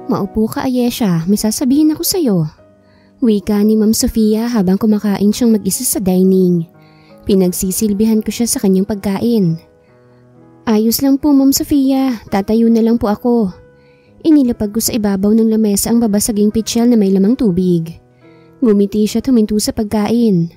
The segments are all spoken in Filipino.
Maupo ka, Ayesha. May sasabihin ako sa'yo. Wika ni Ma'am Sofia habang kumakain siyang mag-isa sa dining. Pinagsisilbihan ko siya sa kanyang pagkain. Ayos lang po, Ma'am Sofia. Tatayo na lang po ako. Inilapag ko sa ibabaw ng lamesa ang babasaging pitsyal na may lamang tubig. Ngumiti siya tuminto sa pagkain.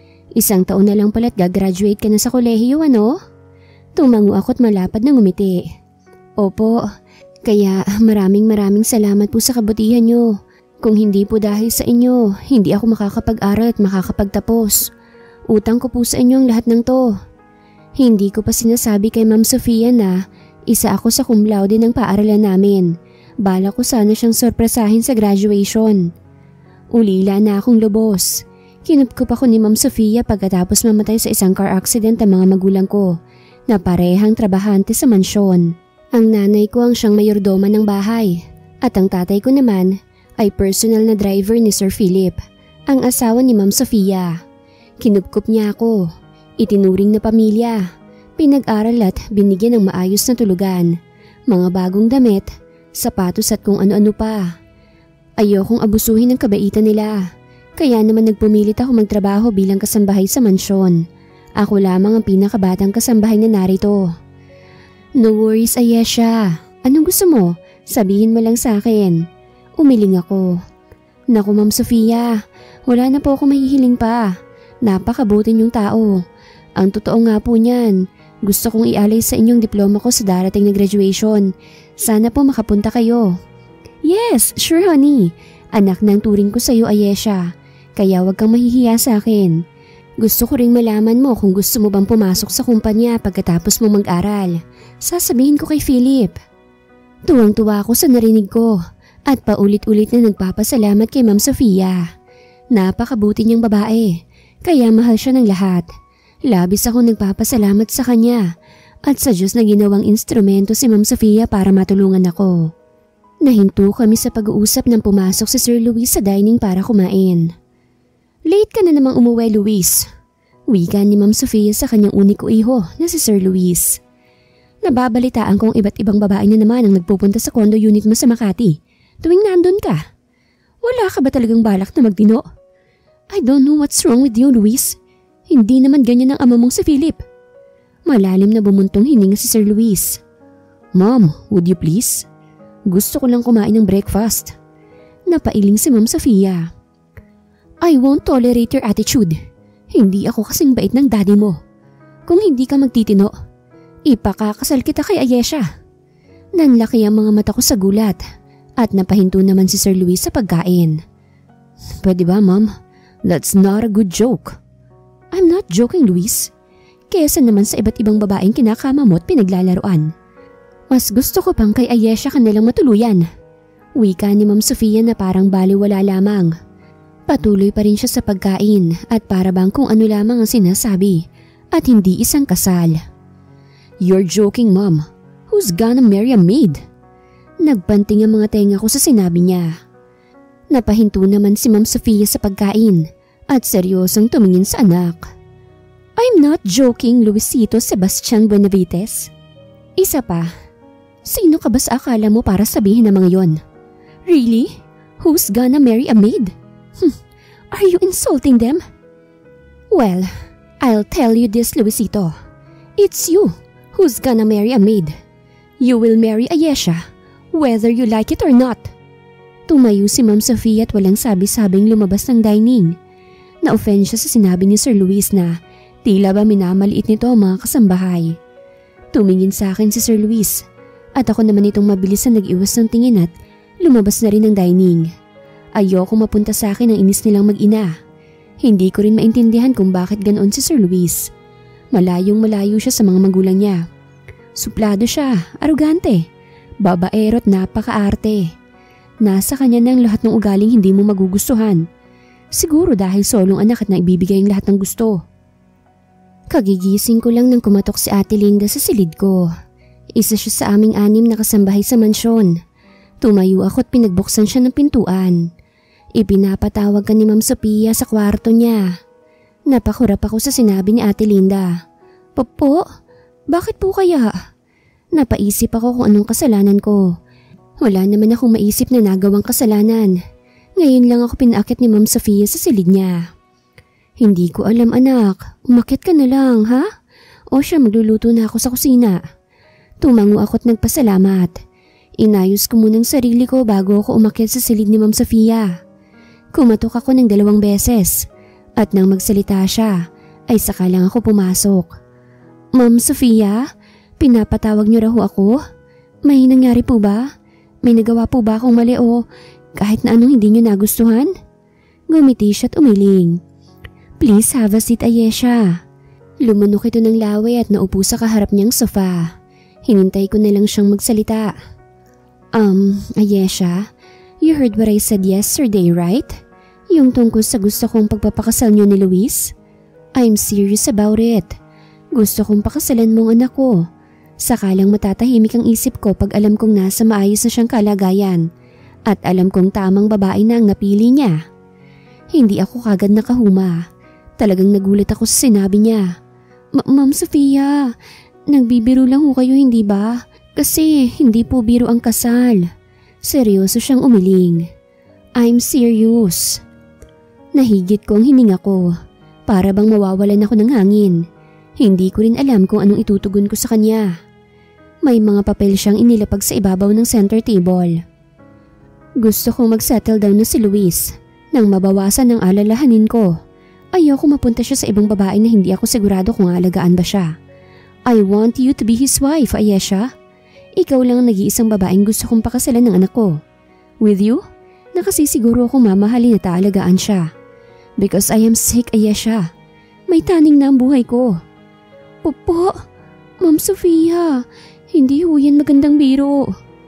1 taon na lang pala't gagraduate ka na sa kolehiyo, ano? Tumango ako't malapad na ngumiti. Opo, kaya maraming salamat po sa kabutihan nyo. Kung hindi po dahil sa inyo, hindi ako makakapag-aral at makakapagtapos. Utang ko po sa inyo ang lahat ng to. Hindi ko pa sinasabi kay Ma'am Sofia na isa ako sa cum laude ng paaralan namin. Bala ko sana siyang sorpresahin sa graduation. Ulila na akong lubos. Kinupkup ako ni Ma'am Sofia pagkatapos mamatay sa isang car accident ang mga magulang ko na parehang trabahante sa mansyon. Ang nanay ko ang siyang mayordoma ng bahay at ang tatay ko naman ay personal na driver ni Sir Philip, ang asawa ni Ma'am Sofia. Kinupkup niya ako, itinuring na pamilya, pinag-aral at binigyan ng maayos na tulugan, mga bagong damit, sapatos at kung ano-ano pa. Ayokong abusuhin ang kabaitan nila, kaya naman nagpumilit ako magtrabaho bilang kasambahay sa mansyon. Ako lamang ang pinakabatang kasambahay na narito. No worries, Ayesha. Anong gusto mo? Sabihin mo lang sa akin. Umiling ako. Naku, Ma'am Sofia, wala na po ako mahihiling pa. Napakabuti niyong tao. Ang totoo nga po niyan, gusto kong ialay sa inyong diploma ko sa darating na graduation. Sana po makapunta kayo. Yes, sure honey. Anak ng turing ko sa iyo, Ayesha. Kaya wag kang mahihiya sa akin. Gusto ko ring malaman mo kung gusto mo bang pumasok sa kumpanya pagkatapos mo mag-aral. Sasabihin ko kay Philip. Tuwang-tuwa ako sa narinig ko at paulit-ulit na nagpapasalamat kay Ma'am Sofia. Napakabuti niyang babae, kaya mahal siya ng lahat. Labis ako nagpapasalamat sa kanya at sa Diyos na ginawang instrumento si Ma'am Sofia para matulungan ako. Nahinto kami sa pag-uusap nang pumasok si Sir Luis sa dining para kumain. Late ka na namang umuwi, Luis. Wika ni Ma'am Sofia sa kanyang uniko iho na si Sir Luis. Nababalitaan kong iba't ibang babae na naman ang nagpupunta sa condo unit mo sa Makati tuwing nandun ka. Wala ka ba talagang balak na magdino? I don't know what's wrong with you, Luis. Hindi naman ganyan ang ama mong si Philip. Malalim na bumuntong hininga si Sir Luis. Mom, would you please? Gusto ko lang kumain ng breakfast. Napailing si Ma'am Sofia. I won't tolerate your attitude. Hindi ako kasing bait ng daddy mo. Kung hindi ka magtitino, ipakakasal kita kay Ayesha. Nanlaki ang mga mata ko sa gulat at napahinto naman si Sir Luis sa pagkain. Pwede ba, Ma'am? That's not a good joke. I'm not joking, Luis. Kesa naman sa iba't ibang babaeng kinakama mo at pinaglalaruan. Mas gusto ko pang kay Ayesha ka nalang matuluyan. Wika ni Ma'am Sofia na parang baliwala lamang. Patuloy pa rin siya sa pagkain at para bang kung ano lamang ang sinasabi at hindi isang kasal. You're joking, Mom. Who's gonna marry a maid? Nagpanting ang mga tenga ko sa sinabi niya. Napahinto naman si Ma'am Sofia sa pagkain at seryosong tumingin sa anak. I'm not joking, Luisito Sebastian Benavides. Isa pa, sino ka ba sa akala mo para sabihin ng mga yon? Really? Who's gonna marry a maid? Are you insulting them? Well, I'll tell you this, Luisito. It's you who's gonna marry a maid. You will marry Ayesha, whether you like it or not. Tumayo si Ma'am Sofia at walang sabi-sabing lumabas ng dining. Na-offend siya sa sinabi ni Sir Luis na tila ba minamaliit nito ang mga kasambahay. Tumingin sa akin si Sir Luis at ako naman itong mabilis na nag-iwas ng tingin at lumabas na rin ng dining. Ayoko mapunta sa akin ang inis nilang mag-ina. Hindi ko rin maintindihan kung bakit ganoon si Sir Luis. Malayong malayo siya sa mga magulang niya. Suplado siya, arugante, babaero at napakaarte. Nasa kanya na ang lahat ng ugaling hindi mo magugustuhan. Siguro dahil solong anak at naibibigay ang lahat ng gusto. Kagigising ko lang nang kumatok si Ate Linda sa silid ko. Isa siya sa aming 6 na kasambahay sa mansyon. Tumayo ako at pinagbuksan siya ng pintuan. Ipinapatawag ka ni Ma'am Sofia sa kwarto niya. Napakurap ako sa sinabi ni Ate Linda. Popo, bakit po kaya? Napaisip ako kung anong kasalanan ko. Wala naman akong maisip na nagawang kasalanan. Ngayon lang ako pinaakyat ni Ma'am Sofia sa silid niya. Hindi ko alam anak, umakyat ka na lang ha? O siya magluluto na ako sa kusina. Tumango ako't nagpasalamat. Inayos ko munang sarili ko bago ako umakyat sa silid ni Ma'am Sofia. Kumatok ako ng 2 beses at nang magsalita siya ay saka lang ako pumasok. Ma'am Sofia, pinapatawag niyo raw ako? May nangyari po ba? May nagawa po ba akong mali o kahit na anong hindi niyo nagustuhan? Ngumiti siya't umiling. Please have a seat, Ayesha. Lumunok ito ng laway at naupo sa kaharap niyang sofa. Hinintay ko na lang siyang magsalita. Ayesha, you heard what I said yesterday, right? Yung tungkol sa gusto kong pagpapakasal niyo ni Luis? I'm serious about it. Gusto kong pakasalan mong anak ko. Sakalang matatahimik ang isip ko pag alam kong nasa maayos na siyang kalagayan at alam kong tamang babae na ang napili niya. Hindi ako kagad nakahuma. Talagang nagulat ako sa sinabi niya. Ma'am Sofia, nagbibiro lang ho kayo hindi ba? Kasi hindi po biro ang kasal. Seryoso siyang umiling. I'm serious. Nahigit ko ang hininga ko. Para bang mawawalan ako ng hangin. Hindi ko rin alam kung anong itutugon ko sa kanya. May mga papel siyang inilapag sa ibabaw ng center table. Gusto kong mag-settle down na si Luis nang mabawasan ang alalahanin ko. Ayoko mapunta siya sa ibang babae na hindi ako sigurado kung aalagaan ba siya. I want you to be his wife, Ayesha. Ikaw lang ang nag-iisang babaeng gusto kong pakasalan ng anak ko. With you, nakasisiguro akong mamahalin at aalagaan siya. Because I am sick, Ayesha. May taning na ang buhay ko. Opo, Ma'am Sofia, hindi ho yan magandang biro.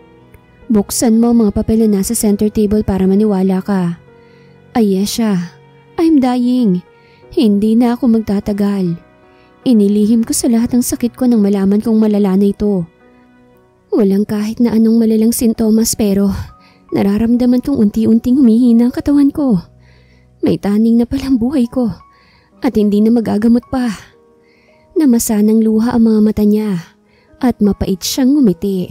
Buksan mo mga papel na nasa center table para maniwala ka. Ayesha, I'm dying. Hindi na ako magtatagal. Inilihim ko sa lahat ng sakit ko nang malaman kong malala na ito. Walang kahit na anong malalang sintomas pero nararamdaman kong unti-unting humihina ang katawan ko. May taning na palang buhay ko at hindi na magagamot pa. Namasa ng luha ang mga mata niya at mapait siyang ngumiti.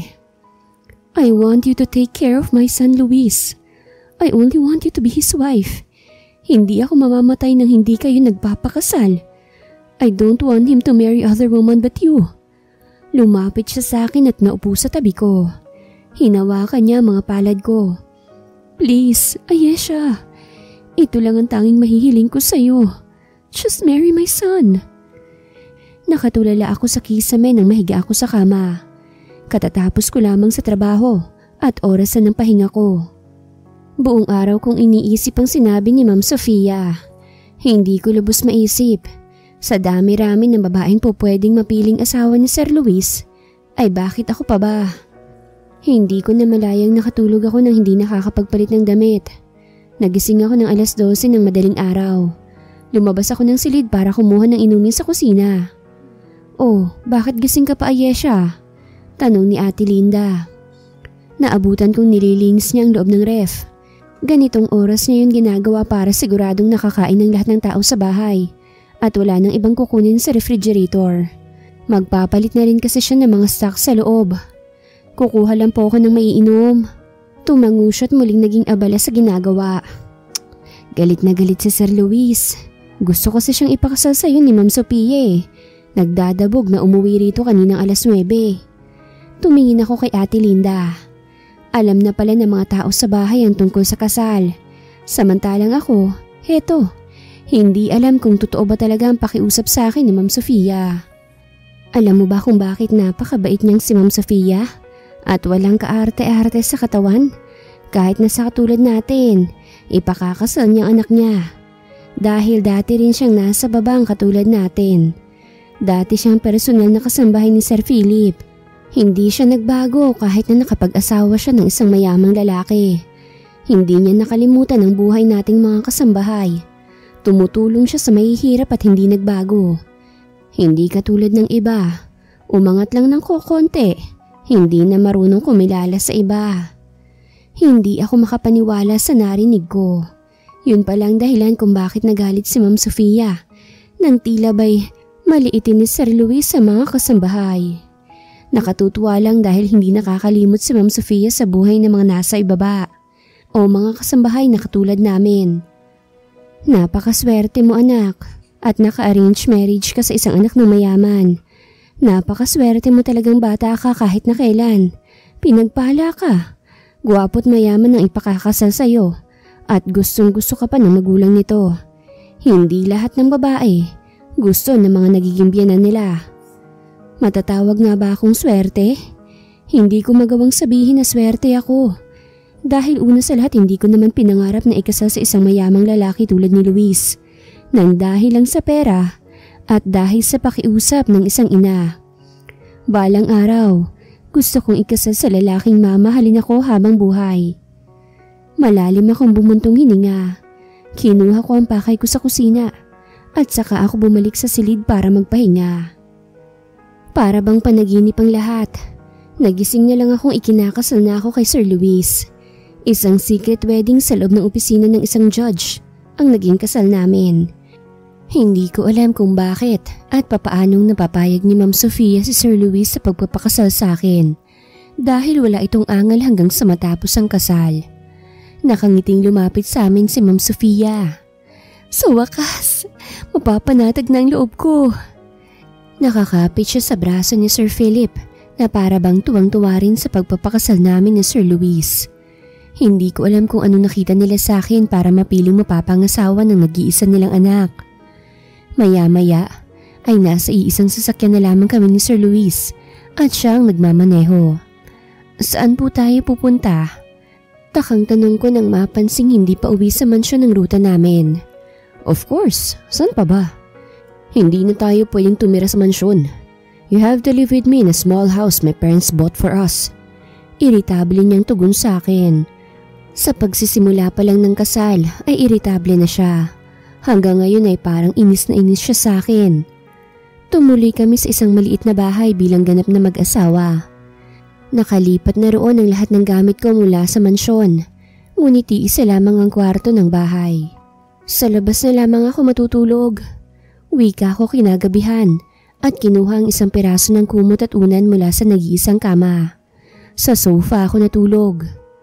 I want you to take care of my son Luis. I only want you to be his wife. Hindi ako mamamatay nang hindi kayo nagpapakasal. I don't want him to marry other woman but you. Lumapit siya sa akin at naupo sa tabi ko. Hinawakan niya mga palad ko. Please, Ayesha. Ito lang ang tanging mahihiling ko sa'yo. Just marry my son. Nakatulala ako sa kisame nang mahiga ako sa kama. Katatapos ko lamang sa trabaho at orasan ng pahinga ko. Buong araw kong iniisip ang sinabi ni Ma'am Sofia. Hindi ko lubos maisip. Sa dami-rami ng babaeng po pwedeng mapiling asawa ni Sir Luis, ay bakit ako pa ba? Hindi ko na malayang nakatulog ako nang hindi nakakapagpalit ng damit. Nagising ako ng 12:00 ng madaling araw. Lumabas ako ng silid para kumuha ng inumin sa kusina. Oh, bakit gising ka pa, Ayesha? Tanong ni Ate Linda. Naabutan kong nililinis niya ang loob ng ref. Ganitong oras niya yun ginagawa para siguradong nakakain ng lahat ng tao sa bahay at wala nang ibang kukunin sa refrigerator. Magpapalit na rin kasi siya ng mga stock sa loob. Kukuha lang po ako ng maiinom. Tumango siya at muling naging abala sa ginagawa. Galit na galit si Sir Luis. Gusto kasi siyang ipakasal sa'yo ni Ma'am Sofia. Nagdadabog na umuwi rito kaninang 9:00. Tumingin ako kay Ate Linda. Alam na pala ng mga tao sa bahay ang tungkol sa kasal. Samantalang ako, heto, hindi alam kung totoo ba talaga ang pakiusap sa akin ni Ma'am Sofia. Alam mo ba kung bakit napakabait niyang si Ma'am Sofia? At walang kaarte-arte sa katawan? Kahit na sa katulad natin, ipakakasal niyang anak niya. Dahil dati rin siyang nasa babang katulad natin. Dati siyang personal na kasambahay ni Sir Philip. Hindi siya nagbago kahit na nakapag-asawa siya ng isang mayamang lalaki. Hindi niya nakalimutan ang buhay nating mga kasambahay. Tumutulong siya sa mahihirap at hindi nagbago. Hindi katulad ng iba. Umangat lang ng kokonti. Hindi na marunong kumilala sa iba. Hindi ako makapaniwala sa narinig ko. Yun palang dahilan kung bakit nagalit si Ma'am Sofia. Nang tila ba'y maliitin ni Sir Luis sa mga kasambahay. Nakatutuwa lang dahil hindi nakakalimot si Ma'am Sofia sa buhay ng mga nasa ibaba o mga kasambahay na katulad namin. Napakaswerte mo anak at naka-arrange marriage ka sa isang anak ng mayaman. Napakaswerte mo talagang bata ka kahit na kailan. Pinagpala ka. Gwapo't mayaman ang ipakakasal sa'yo at gustong gusto ka pa ng magulang nito. Hindi lahat ng babae gusto ng mga nagiging biyenan nila. Matatawag nga ba akong swerte? Hindi ko magawang sabihin na swerte ako. Dahil una sa lahat hindi ko naman pinangarap na ikasal sa isang mayamang lalaki tulad ni Luis. Nang dahil lang sa pera at dahil sa pakiusap ng isang ina. Balang araw, gusto kong ikasal sa lalaking mamahalin ako habang buhay. Malalim akong bumuntong hininga. Kinuha ko ang pakay ko sa kusina at saka ako bumalik sa silid para magpahinga. Para bang panaginip ang lahat. Nagising na lang akong ikinakasal na ako kay Sir Luis. Isang secret wedding sa loob ng opisina ng isang judge ang naging kasal namin. Hindi ko alam kung bakit at papaanong napapayag ni Ma'am Sofia si Sir Luis sa pagpapakasal sa akin dahil wala itong angal hanggang sa matapos ang kasal. Nakangiting lumapit sa amin si Ma'am Sofia. Sa wakas, mapapanatag na ang loob ko. Nakakapit siya sa braso ni Sir Philip na para bang tuwang-tuwa rin sa pagpapakasal namin ni Sir Luis. Hindi ko alam kung ano nakita nila sa akin para mapiling mapapangasawa ng nag-iisa nilang anak. Maya-maya ay nasa iisang sasakyan na lamang kami ni Sir Luis at siya ang nagmamaneho. Saan po tayo pupunta? Takang tanong ko nang mapansing hindi pa uwi sa mansyon ng ruta namin. Of course, saan pa ba? Hindi na tayo pwedeng tumira sa mansyon. You have to live with me in a small house my parents bought for us. Iritable niyang tugon sa akin. Sa pagsisimula pa lang ng kasal ay iritable na siya. Hanggang ngayon ay parang inis na inis siya sa akin. Tumuloy kami sa isang maliit na bahay bilang ganap na mag-asawa. Nakalipat na roon ang lahat ng gamit ko mula sa mansyon. Ngunit iisa lamang ang kwarto ng bahay. Sa labas na lamang ako matutulog. Wika ko kinagabihan at kinuha ang isang piraso ng kumot at unan mula sa nag-iisang kama. Sa sofa ako natulog.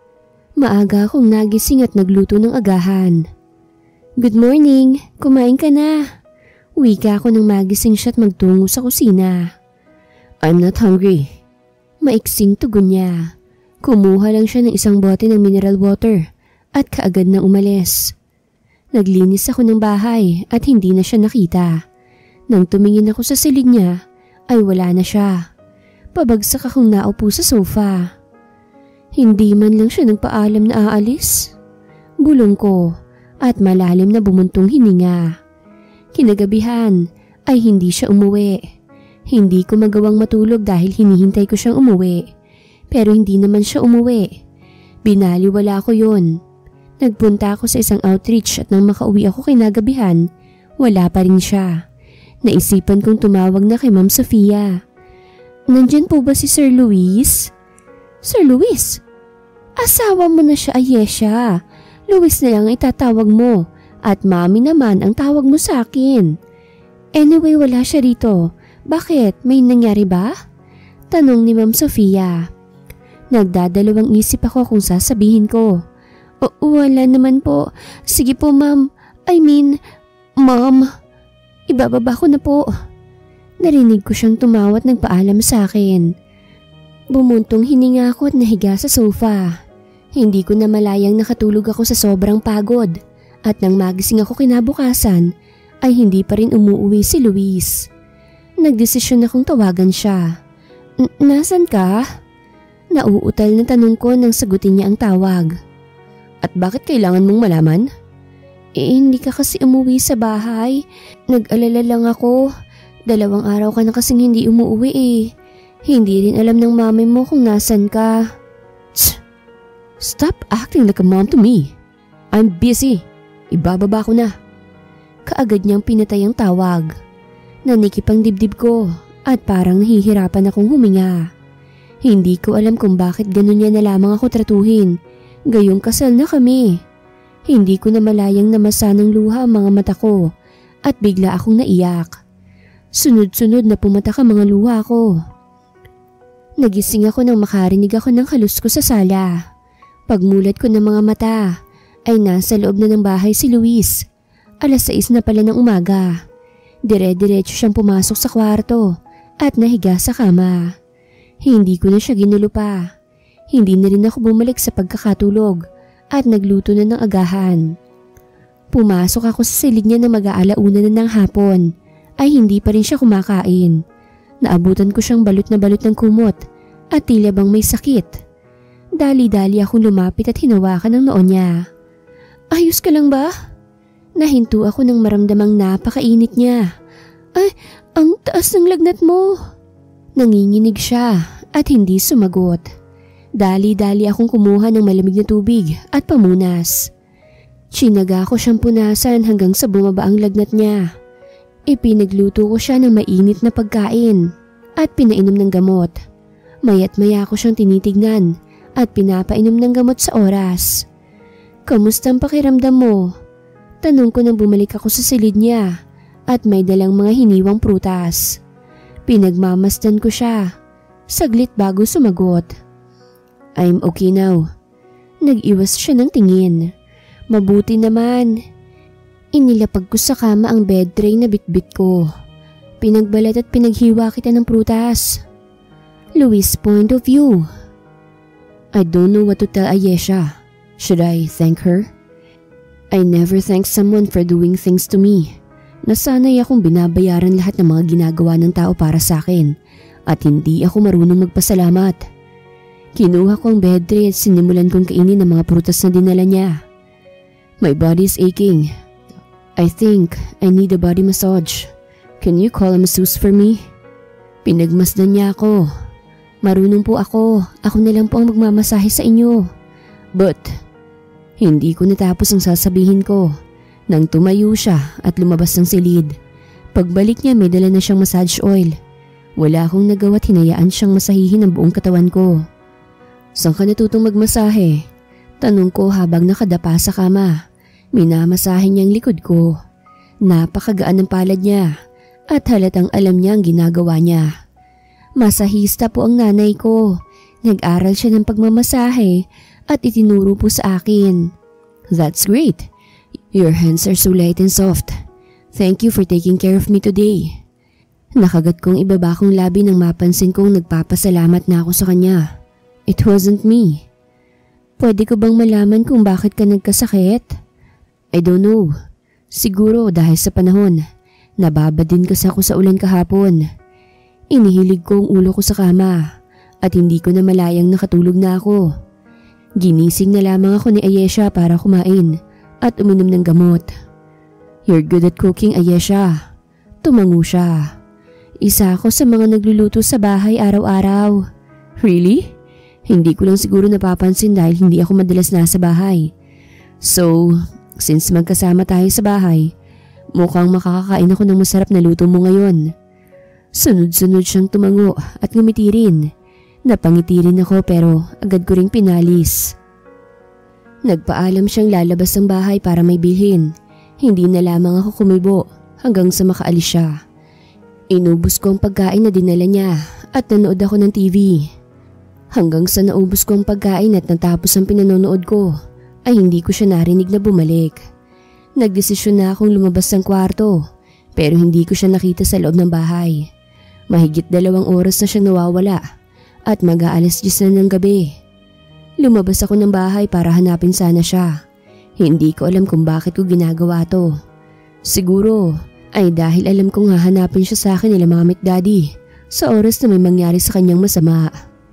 Maaga akong nagising at nagluto ng agahan. Good morning, kumain ka na. Wika ko nang magising siya at magtungo sa kusina. I'm not hungry. Maiksing tugon niya. Kumuha lang siya ng isang bote ng mineral water at kaagad na umalis. Naglinis ako ng bahay at hindi na siya nakita. Nang tumingin ako sa silid niya ay wala na siya. Pabagsak akong naupo sa sofa. Hindi man lang siya nagpaalam na aalis. Bulong ko at malalim na bumuntong hininga. Kinagabihan ay hindi siya umuwi. Hindi ko magawang matulog dahil hinihintay ko siyang umuwi. Pero hindi naman siya umuwi. Binaliwala ko yun. Nagpunta ako sa isang outreach at nang makauwi ako kinagabihan, wala pa rin siya. Naisipan kong tumawag na kay Ma'am Sofia. Nandyan po ba si Sir Luis? Sir Luis? Asawa mo na siya, Ayesha. Luis na lang itatawag mo at Mami naman ang tawag mo sa akin. Anyway, wala siya rito. Bakit? May nangyari ba? Tanong ni Ma'am Sofia. Nagdadalawang isip ako kung sasabihin ko. Wala naman po. Sige po ma'am. Ma'am. Ibababa ko na po. Narinig ko siyang tumawat ng paalam sa akin. Bumuntong hininga ako at nahiga sa sofa. Hindi ko na malayang nakatulog ako sa sobrang pagod. At nang magising ako kinabukasan, ay hindi pa rin umuwi si Luis. Nagdesisyon akong tawagan siya. Nasaan ka? Nauutal na tanong ko nang sagutin niya ang tawag. At bakit kailangan mong malaman? Hindi ka kasi umuwi sa bahay. Nag-alala lang ako. 2 araw ka na kasing hindi umuwi eh. Hindi rin alam ng mami mo kung nasan ka. Tsk! Stop acting like a mom to me. I'm busy. Ibababa ko na. Kaagad niyang pinatay ang tawag. Nanikip ang dibdib ko at parang nahihirapan akong huminga. Hindi ko alam kung bakit ganun niya na lamang ako tratuhin. Gayong kasal na kami. Hindi ko na malayang namasa ng luha ang mga mata ko at bigla akong naiyak. Sunod-sunod na pumatak ang mga luha ko. Nagising ako nang makarinig ako ng halos ko sa sala. Pagmulat ko ng mga mata ay nasa loob na ng bahay si Luis. 6:00 na pala ng umaga. Dire-diretso siyang pumasok sa kwarto at nahiga sa kama. Hindi ko na siya ginulo pa. Hindi na rin ako bumalik sa pagkakatulog at nagluto na ng agahan. Pumasok ako sa silid niya na mag-aalauna na ng hapon ay hindi pa rin siya kumakain. Naabutan ko siyang balot na balot ng kumot at tila bang may sakit. Dali-dali akong lumapit at hinawakan ang noo niya. Ayos ka lang ba? Nahinto ako nang maramdamang napakainit niya. Ay, ang taas ng lagnat mo. Nanginginig siya at hindi sumagot. Dali-dali akong kumuha ng malamig na tubig at pamunas. Tsinaga ko siyang punasan hanggang sa bumaba ang lagnat niya. Ipinagluto ko siya ng mainit na pagkain at pinainom ng gamot. Maya't maya ko siyang tinitignan at pinapainom ng gamot sa oras. Kamusta ang pakiramdam mo? Tanong ko nang bumalik ako sa silid niya at may dalang mga hiniwang prutas. Pinagmamasdan ko siya. Saglit bago sumagot. I'm okay now. Nag-iwas siya ng tingin. Mabuti naman. Inilapag ko sa kama ang bed tray na bitbit ko. Pinagbalat at pinaghiwa kita ng prutas. Luis' point of view. I don't know what to tell Ayesha. Should I thank her? I never thank someone for doing things to me. Nasanay akong binabayaran lahat ng mga ginagawa ng tao para sa akin at hindi ako marunong magpasalamat. Kinuha ko ang bed tray at sinimulan kong kainin ang mga prutas na dinala niya. My body is aching. I think I need a body massage. Can you call a masseuse for me? Pinagmasdan niya ako. Marunong po ako. Ako na lang po ang magmamasahe sa inyo. But hindi ko natapos ang sasabihin ko nang tumayo siya at lumabas ng silid. Pagbalik niya may dala na siyang massage oil. Wala akong nagawa't hinayaan siyang masahihin ang buong katawan ko. Saan ka natutong magmasahe? Tanong ko habang nakadapa sa kama. Minamasahe niya ang likod ko. Napakagaan ng palad niya at halatang alam niya ang ginagawa niya. Masahista po ang nanay ko. Nag-aral siya ng pagmamasahe at itinuro po sa akin. That's great. Your hands are so light and soft. Thank you for taking care of me today. Nakagat kong ibaba kong labi nang mapansin kong nagpapasalamat na ako sa kanya. It wasn't me. Pwede ko bang malaman kung bakit ka nagkasakit? I don't know. Siguro dahil sa panahon. Nababad din kasi ako sa ulan kahapon. Inihilig ko ang ulo ko sa kama at hindi ko na malayang nakatulog na ako. Ginising na lamang ako ni Ayesha para kumain at uminom ng gamot. You're good at cooking, Ayesha. Tumango siya. Isa ako sa mga nagluluto sa bahay araw-araw. Really? Hindi ko lang siguro napapansin dahil hindi ako madalas nasa bahay. So, since magkasama tayo sa bahay, mukhang makakakain ako ng masarap na luto mo ngayon. Sunod-sunod siyang tumango at ngumiti rin. Napangiti rin ako pero agad ko ring pinalis. Nagpaalam siyang lalabas ng bahay para may bilhin. Hindi na lamang ako kumibo hanggang sa makaalis siya. Inubos ko ang pagkain na dinala niya at nanood ako ng TV. Hanggang sa naubos ko ang pagkain at natapos ang pinanonood ko ay hindi ko siya narinig na bumalik. Nagdesisyon na akong lumabas ng kwarto pero hindi ko siya nakita sa loob ng bahay. Mahigit 2 oras na siya nawawala. At mag-10 na ng gabi. Lumabas ako ng bahay para hanapin sana siya. Hindi ko alam kung bakit ko ginagawa to. Siguro ay dahil alam kong hahanapin siya sa akin nila Mama at Daddy sa oras na may mangyari sa kanyang masama.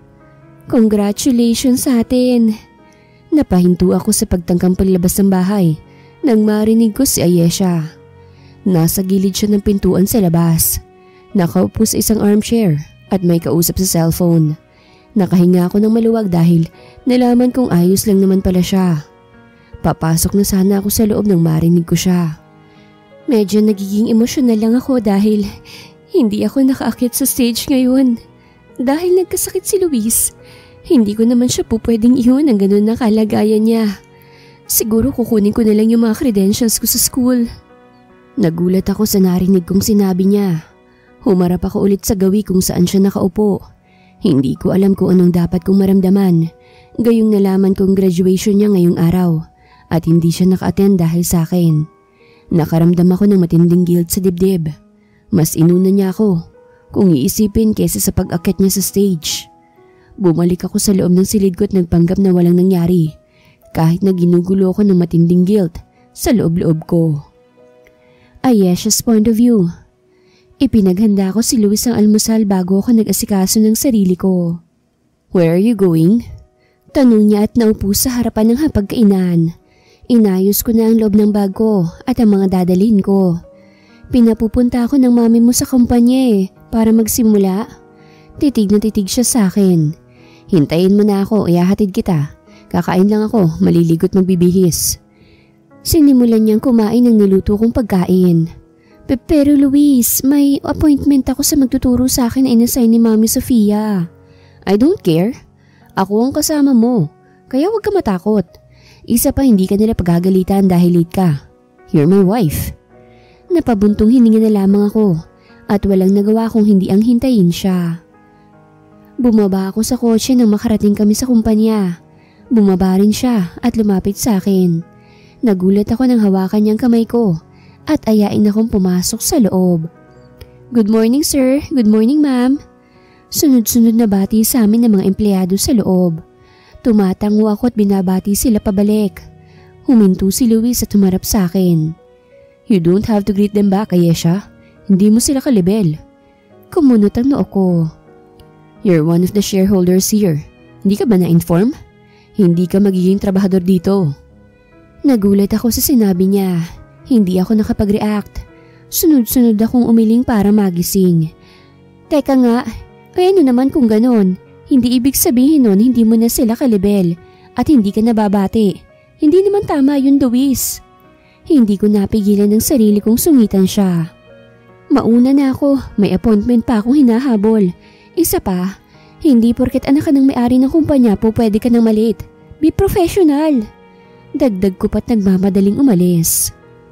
Congratulations sa atin! Napahinto ako sa pagtangkang paglabas ng bahay nang marinig ko si Ayesha. Nasa gilid siya ng pintuan sa labas. Nakaupo sa isang armchair at may kausap sa cellphone. Nakahinga ako ng maluwag dahil nalaman kong ayos lang naman pala siya. Papasok na sana ako sa loob nang marinig ko siya. Medyo nagiging emosyonal lang ako dahil hindi ako nakaakyat sa stage ngayon. Dahil nagkasakit si Luis, hindi ko naman siya po pwedeng iyon ang ganun na kalagayan niya. Siguro kukunin ko na lang yung mga credentials ko sa school. Nagulat ako sa narinig kong sinabi niya. Humarap ako ulit sa gawi kung saan siya nakaupo. Hindi ko alam kung anong dapat kong maramdaman. Gayong nalaman kong graduation niya ngayong araw at hindi siya naka-attend dahil sa akin. Nakaramdam ako ng matinding guilt sa dibdib. Mas inuna niya ako kung iisipin kaysa sa pag-akit niya sa stage. Bumalik ako sa loob ng silid ko at nagpanggap na walang nangyari kahit na ginugulo ko ng matinding guilt sa loob-loob ko. Ayesha's point of view. Ipinaghanda ko si Luis ang almusal bago ako nag-asikaso ng sarili ko. Where are you going? Tanong niya at naupo sa harapan ng hapagkainan. Inayos ko na ang loob ng bag ko at ang mga dadalhin ko. Pinapupunta ako ng mami mo sa kumpanya para magsimula. Titig na titig siya sa akin. Hintayin mo na ako, ihahatid kita. Kakain lang ako, maliligot magbibihis. Sinimulan niyang kumain ng niluto kong pagkain. Pero Luis, may appointment ako sa magtuturo sa akin na inassign ni Mami Sofia. I don't care. Ako ang kasama mo, kaya huwag ka matakot. Isa pa hindi ka nila pagagalitan dahil late ka. You're my wife. Napabuntong hininga na lamang ako at walang nagawa kung hindi ang hintayin siya. Bumaba ako sa kotse nang makarating kami sa kumpanya. Bumaba rin siya at lumapit sa akin. Nagulat ako nang hawakan niyang kamay ko at ayain akong pumasok sa loob. Good morning sir, good morning ma'am. Sunod-sunod na bati sa amin ng mga empleyado sa loob. Tumatango ako at binabati sila pabalik. Huminto si Luis at humarap sa akin. You don't have to greet them back, Ayesha. Hindi mo sila kalibel. Kumunot ang noo ko. You're one of the shareholders here. Hindi ka ba na-inform? Hindi ka magiging trabahador dito. Nagulat ako sa sinabi niya. Hindi ako nakapag-react. Sunod-sunod akong umiling para magising. Teka nga, ano naman kung ganon? Hindi ibig sabihin nun hindi mo na sila kalibel at hindi ka nababati. Hindi naman tama yun, Luis. Hindi ko napigilan ng sarili kong sungitan siya. Mauna na ako, may appointment pa akong hinahabol. Isa pa, hindi porket anak ka ng may-ari ng kumpanya po pwede ka nang maliit. Be professional. Dagdag ko pa't nagmamadaling umalis.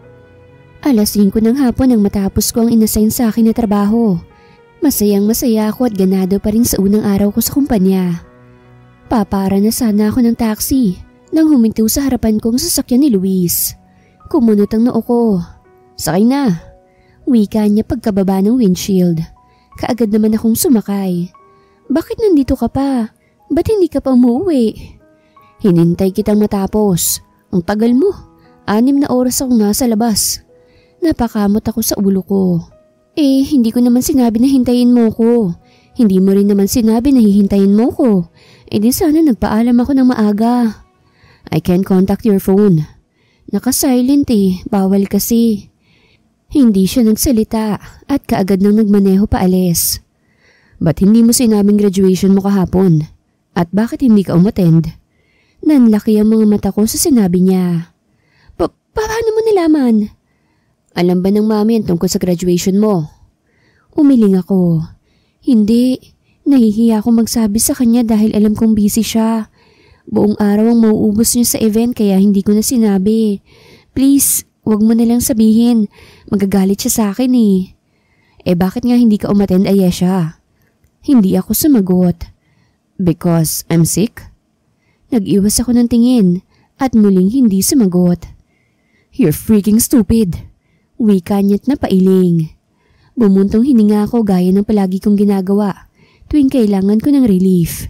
Alas 5 ng hapon nang matapos ko ang inassign sa akin na trabaho. Masayang masaya ako at ganado pa rin sa unang araw ko sa kumpanya. Papara na sana ako ng taxi nang huminto sa harapan kong sasakyan ni Luis. Kumunot ang noo ko. Sakay na. Wika niya pagkababa ng windshield. Kaagad naman akong sumakay. Bakit nandito ka pa? Ba't hindi ka pa umuwi? Hinintay kitang matapos. Ang tagal mo. 6 na oras akong nasa labas. Napakamot ako sa ulo ko. Hindi ko naman sinabi na hintayin mo ko. Hindi mo rin naman sinabi na hihintayin mo ko. Di sana nagpaalam ako ng maaga. I can't contact your phone. Naka-silent bawal kasi. Hindi siya nagsalita at kaagad nang nagmaneho paalis. Ba't hindi mo sinabing graduation mo kahapon? At bakit hindi ka umattend? Nanlaki ang mga mata ko sa sinabi niya. Paano mo nalaman? Alam ba ng mami ang tungkol sa graduation mo? Umiling ako. Hindi, nahihiya akong magsabi sa kanya dahil alam kong busy siya. Buong araw ang mauubos niya sa event kaya hindi ko na sinabi. Please, wag mo nalang sabihin. Magagalit siya sa akin bakit nga hindi ka umattend, Ayesha? Hindi ako sumagot. Because I'm sick? Nag-iwas ako ng tingin at muling hindi sumagot. You're freaking stupid. Wika niya't napailing. Bumuntong hininga ako gaya ng palagi kong ginagawa tuwing kailangan ko ng relief.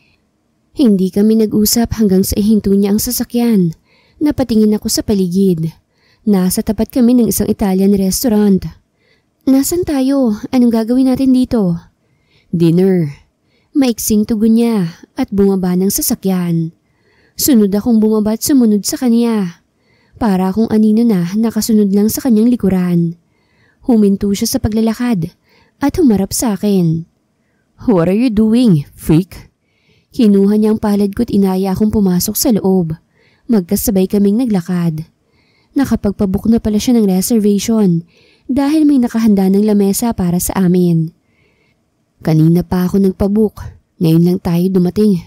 Hindi kami nag-usap hanggang sa ihinto niya ang sasakyan. Napatingin ako sa paligid. Nasa tapat kami ng isang Italian restaurant. Nasaan tayo? Anong gagawin natin dito? Dinner. Maiksing tugon niya at bumaba ng sasakyan. Sunod akong bumaba at sumunod sa kanya. Para akong anino na nakasunod lang sa kanyang likuran. Huminto siya sa paglalakad at humarap sa akin. What are you doing, freak? Kinuha niya ang palad ko at inaya akong pumasok sa loob. Magkasabay kaming naglakad. Nakapagpabook na pala siya ng reservation dahil may nakahanda ng lamesa para sa amin. Kanina pa ako nagpabook. Ngayon lang tayo dumating.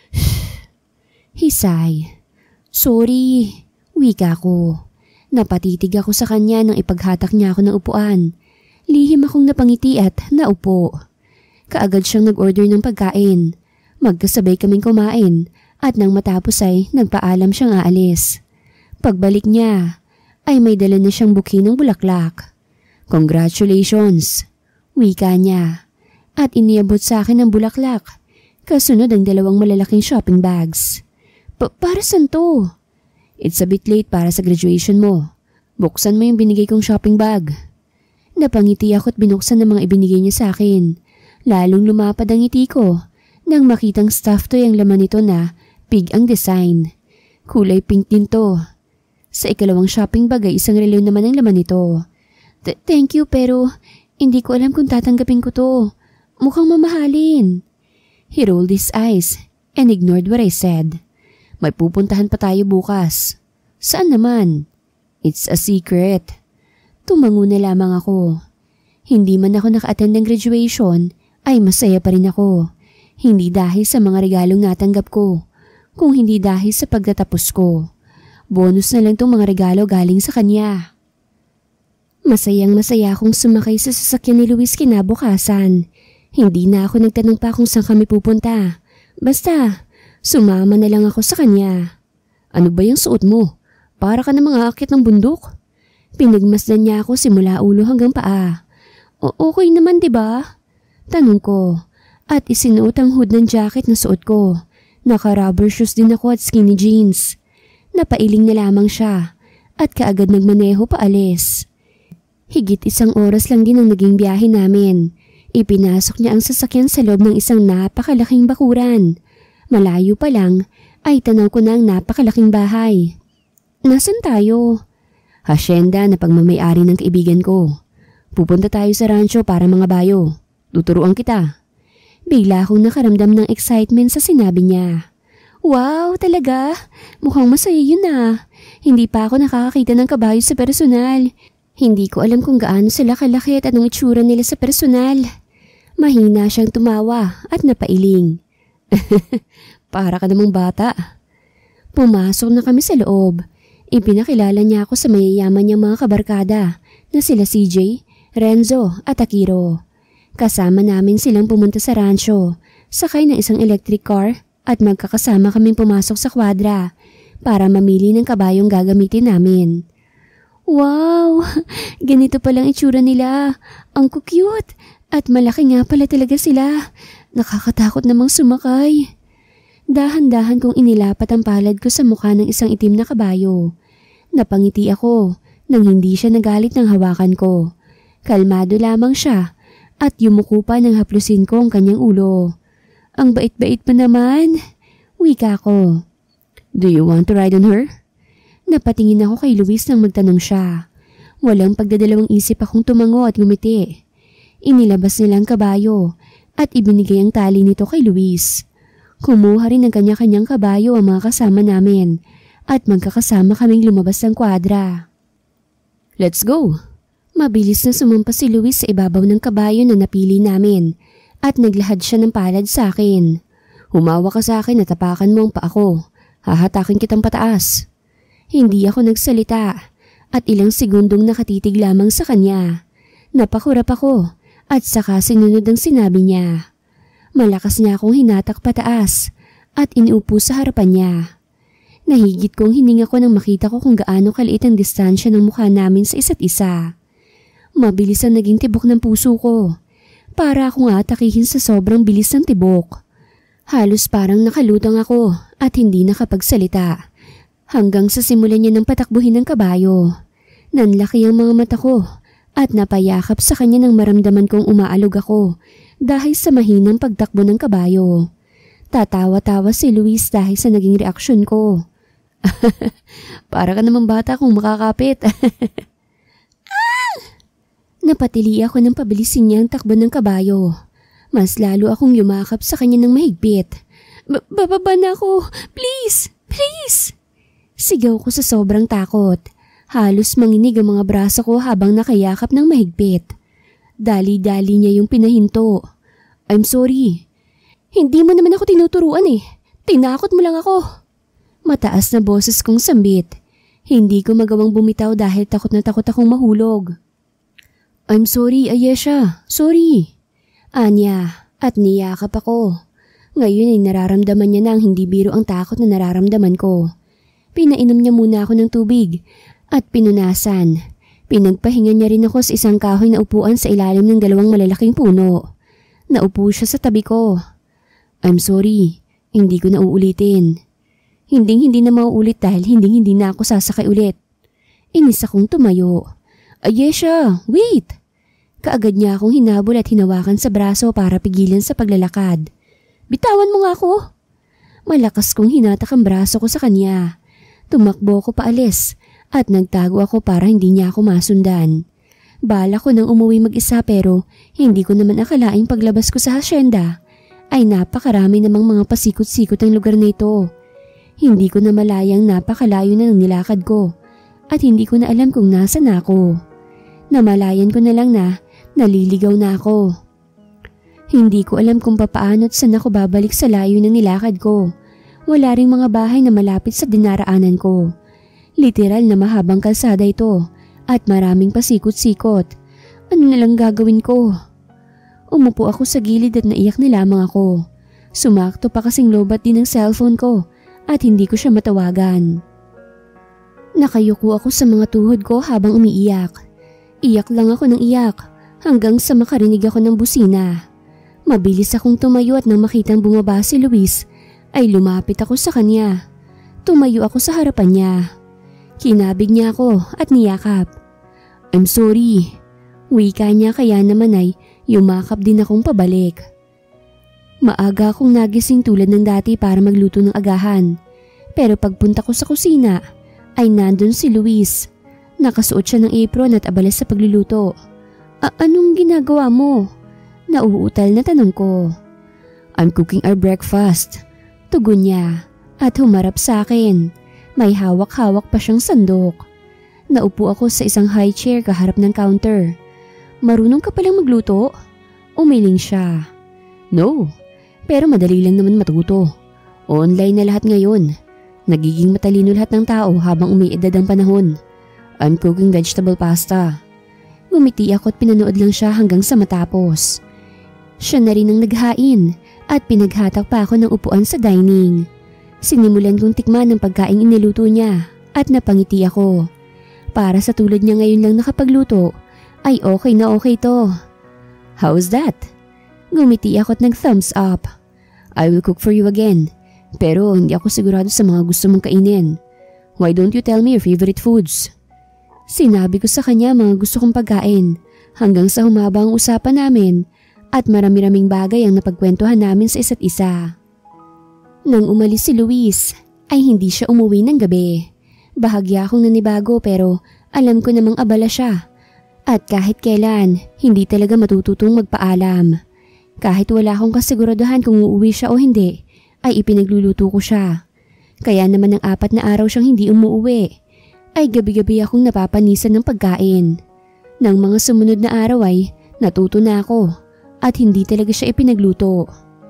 Hisay. Sorry. Wika ko. Napatitig ako sa kanya nang ipaghatak niya ako ng upuan. Lihim akong napangiti at naupo. Kaagad siyang nag-order ng pagkain. Magkasabay kaming kumain at nang matapos ay nagpaalam siyang aalis. Pagbalik niya ay may dala na siyang bouquet ng bulaklak. Congratulations, wika niya. At iniabot sa akin ang bulaklak. Kasunod ang 2 malalaking shopping bags. Para saan to? It's a bit late para sa graduation mo. Buksan mo yung binigay kong shopping bag. Napangiti ako at binuksan ang mga ibinigay niya sa akin. Lalong lumapad ang ngiti ko nang makitang stuffed toy ang laman nito na pig ang design. Kulay pink din to. Sa ikalawang shopping bag ay isang relo naman ang laman nito. Thank you pero hindi ko alam kung tatanggapin ko to. Mukhang mamahalin. He rolled his eyes and ignored what I said. May pupuntahan pa tayo bukas. Saan naman? It's a secret. Tumango na lamang ako. Hindi man ako naka-attend ng graduation, ay masaya pa rin ako. Hindi dahil sa mga regalong natanggap ko, kung hindi dahil sa pagtatapos ko. Bonus na lang tong mga regalo galing sa kanya. Masayang-masaya akong sumakay sa sasakyan ni Luis kinabukasan. Hindi na ako nagtanong pa kung saan kami pupunta. Basta, sumama na lang ako sa kanya. Ano ba yung suot mo? Para ka namang aakyat ng bundok. Pinagmasdan niya ako simula ulo hanggang paa. Okay naman 'di ba? Tanong ko. At isinuot ang hood ng jacket na suot ko. Naka-rubber shoes din ako at skinny jeans. Napailing na lamang siya at kaagad nagmaneho paalis. Higit 1 oras lang din ang naging biyahe namin. Ipinasok niya ang sasakyan sa loob ng isang napakalaking bakuran. Malayo pa lang ay tanaw ko na ang napakalaking bahay. Nasaan tayo? Hacienda na pagmamayari ng kaibigan ko. Pupunta tayo sa rancho para mga bayo. Tuturuan kita. Bigla akong nakaramdam ng excitement sa sinabi niya. Wow, talaga? Mukhang masaya yun ah. Hindi pa ako nakakakita ng kabayo sa personal. Hindi ko alam kung gaano sila kalaki at anong itsura nila sa personal. Mahina siyang tumawa at napailing. Para ka namang bata. Pumasok na kami sa loob. Ipinakilala niya ako sa mayayaman niyang mga kabarkada na sila CJ, Renzo at Akiro. Kasama namin silang pumunta sa rancho, sakay ng isang electric car at magkakasama kaming pumasok sa kwadra para mamili ng kabayong gagamitin namin. Wow! Ganito palang itsura nila. Ang cute! At malaki nga pala talaga sila. Nakakatakot namang sumakay. Dahan-dahan kong inilapat ang palad ko sa mukha ng isang itim na kabayo. Napangiti ako nang hindi siya nagalit ng hawakan ko. Kalmado lamang siya at yumuko pa nang haplusin ko ang kanyang ulo. Ang bait-bait pa naman. Wika ko. Do you want to ride on her? Napatingin ako kay Luis nang magtanong siya. Walang pagdadalawang isip akong tumango at ngumiti. Inilabas nila ang kabayo at ibinigay ang tali nito kay Luis. Kumuha rin ng kanya-kanyang kabayo ang mga kasama namin at magkakasama kaming lumabas ng kwadra. Let's go! Mabilis na sumampa si Luis sa ibabaw ng kabayo na napili namin at naglahad siya ng palad sa akin. Humawa ka sa akin at tapakan mo ang paa ko. Hahatakin kitang pataas. Hindi ako nagsalita at ilang segundong nakatitig lamang sa kanya. Napakurap ako at saka sinunod ang sinabi niya. Malakas niya akong hinatak pataas at iniupo sa harapan niya. Nahigit kong hininga ko nang makita ko kung gaano kaliit ang distansya ng mukha namin sa isa't isa. Mabilis ang naging tibok ng puso ko. Para akong atakihin sa sobrang bilis ng tibok. Halos parang nakalutang ako at hindi nakapagsalita. Hanggang sa simulan niya ng patakbuhin ng kabayo. Nanlaki ang mga mata ko at napayakap sa kanya nang maramdaman kong umaalog ako dahil sa mahinang pagtakbo ng kabayo. Tatawa-tawa si Luis dahil sa naging reaksyon ko. Para ka namang bata kung makakapit. Napatili ako nang pabilisin niya ang takbo ng kabayo. Mas lalo akong yumakap sa kanya ng mahigpit. Bababa na ako! Please! Please! Sigaw ko sa sobrang takot. Halos manginig ang mga braso ko habang nakayakap ng mahigpit. Dali-dali niya yung pinahinto. I'm sorry. Hindi mo naman ako tinuturuan eh. Tinakot mo lang ako. Mataas na boses kong sambit. Hindi ko magawang bumitaw dahil takot na takot akong mahulog. I'm sorry, Ayesha. Sorry. Anya, at niyakap ako. Ngayon ay nararamdaman niya na ang hindi biro ang takot na nararamdaman ko. Pinainom niya muna ako ng tubig at pinunasan. Pinagpahinga niya rin ako sa isang kahoy na upuan sa ilalim ng dalawang malalaking puno. Naupo siya sa tabi ko. I'm sorry, hindi ko na uulitin. Hindi na mauulit dahil hindi na ako sasakay ulit. Inis akong tumayo. Ayesha, wait! Kaagad niya akong hinabol at hinawakan sa braso para pigilan sa paglalakad. Bitawan mo nga ako! Malakas kong hinatak ang braso ko sa kanya. Tumakbo ko paalis at nagtago ako para hindi niya ako masundan. Bala ko nang umuwi mag-isa pero hindi ko naman akalaing paglabas ko sa hasyenda ay napakarami namang mga pasikot-sikot ang lugar na ito. Hindi ko na malayang napakalayo na ng nilakad ko at hindi ko na alam kung nasan ako. Namalayan ko na lang na naliligaw na ako. Hindi ko alam kung papaano at saan ako babalik sa layo ng nilakad ko. Wala ring mga bahay na malapit sa dinaraanan ko. Literal na mahabang kalsada ito at maraming pasikot-sikot. Ano na lang gagawin ko? Umupo ako sa gilid at naiyak na lamang ako. Sumakto pa kasing lobat din ng cellphone ko at hindi ko siya matawagan. Nakayuko ako sa mga tuhod ko habang umiiyak. Iyak lang ako ng iyak hanggang sa makarinig ako ng busina. Mabilis akong tumayo at nang makitang bumaba si Luis ay lumapit ako sa kanya. Tumayo ako sa harapan niya. Kinabig niya ako at niyakap. I'm sorry. Wika niya kaya naman ay yumakap din akong pabalik. Maaga akong nagising tulad ng dati para magluto ng agahan. Pero pagpunta ko sa kusina ay nandun si Luis. Nakasuot siya ng apron at abala sa pagluluto. Anong ginagawa mo? Nauutal na tanong ko. I'm cooking our breakfast. Tugon niya at humarap sa akin. May hawak-hawak pa siyang sandok. Naupo ako sa isang high chair kaharap ng counter. Marunong ka palang magluto? Umiling siya. No. Pero madali lang naman matuto. Online na lahat ngayon. Nagiging matalino lahat ng tao habang umiidad ang panahon. I'm cooking vegetable pasta. Ngumiti ako at pinanood lang siya hanggang sa matapos. Siya na rin ang naghain at pinaghatak pa ako ng upuan sa dining. Sinimulan kong tikman ang pagkaing iniluto niya at napangiti ako. Para sa tulad niya ngayon lang nakapagluto, ay okay na okay to. How's that? Ngumiti ako at nag-thumbs up. I will cook for you again. Pero hindi ako sigurado sa mga gusto mong kainin. Why don't you tell me your favorite foods? Sinabi ko sa kanya mga gusto kong pagkain hanggang sa humaba ang usapan namin at marami-raming bagay ang napagkwentuhan namin sa isa't isa. Nang umalis si Luis ay hindi siya umuwi ng gabi. Bahagya akong nanibago pero alam ko namang abala siya. At kahit kailan, hindi talaga matututong magpaalam. Kahit wala akong kasiguraduhan kung uuwi siya o hindi, ay ipinagluluto ko siya. Kaya naman ng 4 na araw siyang hindi umuwi, ay gabi-gabi akong napapanisan ng pagkain. Nang mga sumunod na araw ay natuto na ako at hindi talaga siya ipinagluto.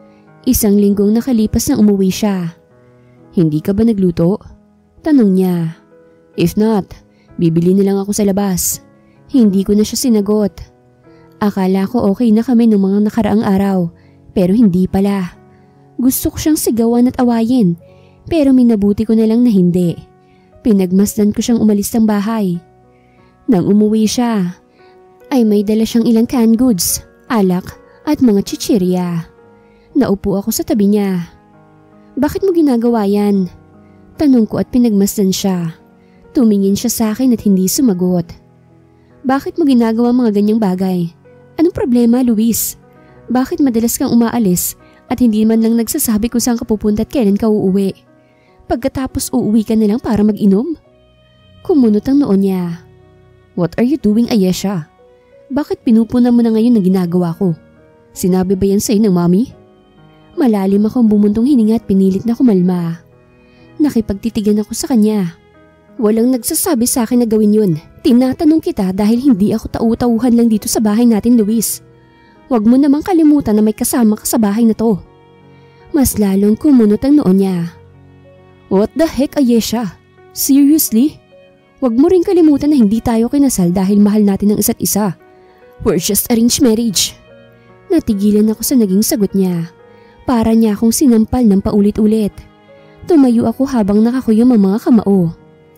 1 linggong nakalipas nang umuwi siya. Hindi ka ba nagluto? Tanong niya. If not, bibili na lang ako sa labas. Hindi ko na siya sinagot. Akala ko okay na kami ng mga nakaraang araw, pero hindi pala. Gusto ko siyang sigawan at awayin, pero minabuti ko na lang na hindi. Pinagmasdan ko siyang umalis ng bahay. Nang umuwi siya, ay may dala siyang ilang canned goods, alak at mga chichirya. Naupo ako sa tabi niya. Bakit mo ginagawa yan? Tanong ko at pinagmasdan siya. Tumingin siya sa akin at hindi sumagot. Bakit mo ginagawa mga ganyang bagay? Anong problema, Luis? Bakit madalas kang umaalis at hindi man lang nagsasabi kung saan ka pupunta at kailan ka uuwi? Pagkatapos uuwi ka na lang para mag-inom? Kumunot ang noon niya. What are you doing, Ayesha? Bakit pinupunan mo na ngayon ang ginagawa ko? Sinabi ba yan sa'yo ng mami? Malalim akong bumuntong hininga at pinilit na kumalma. Nakipagtitigan ako sa kanya. Walang nagsasabi sa akin na gawin yun. Tinatanong kita dahil hindi ako tau-tauhan lang dito sa bahay natin, Luis. Huwag mo namang kalimutan na may kasama ka sa bahay na to. Mas lalong kumunot ang noon niya. What the heck, Ayesha? Seriously? Huwag mo rin kalimutan na hindi tayo kinasal dahil mahal natin ang isa't isa. We're just arranged marriage. Natigilan ako sa naging sagot niya. Para niya akong sinampal ng paulit-ulit. Tumayo ako habang nakakuyom ang mga kamao.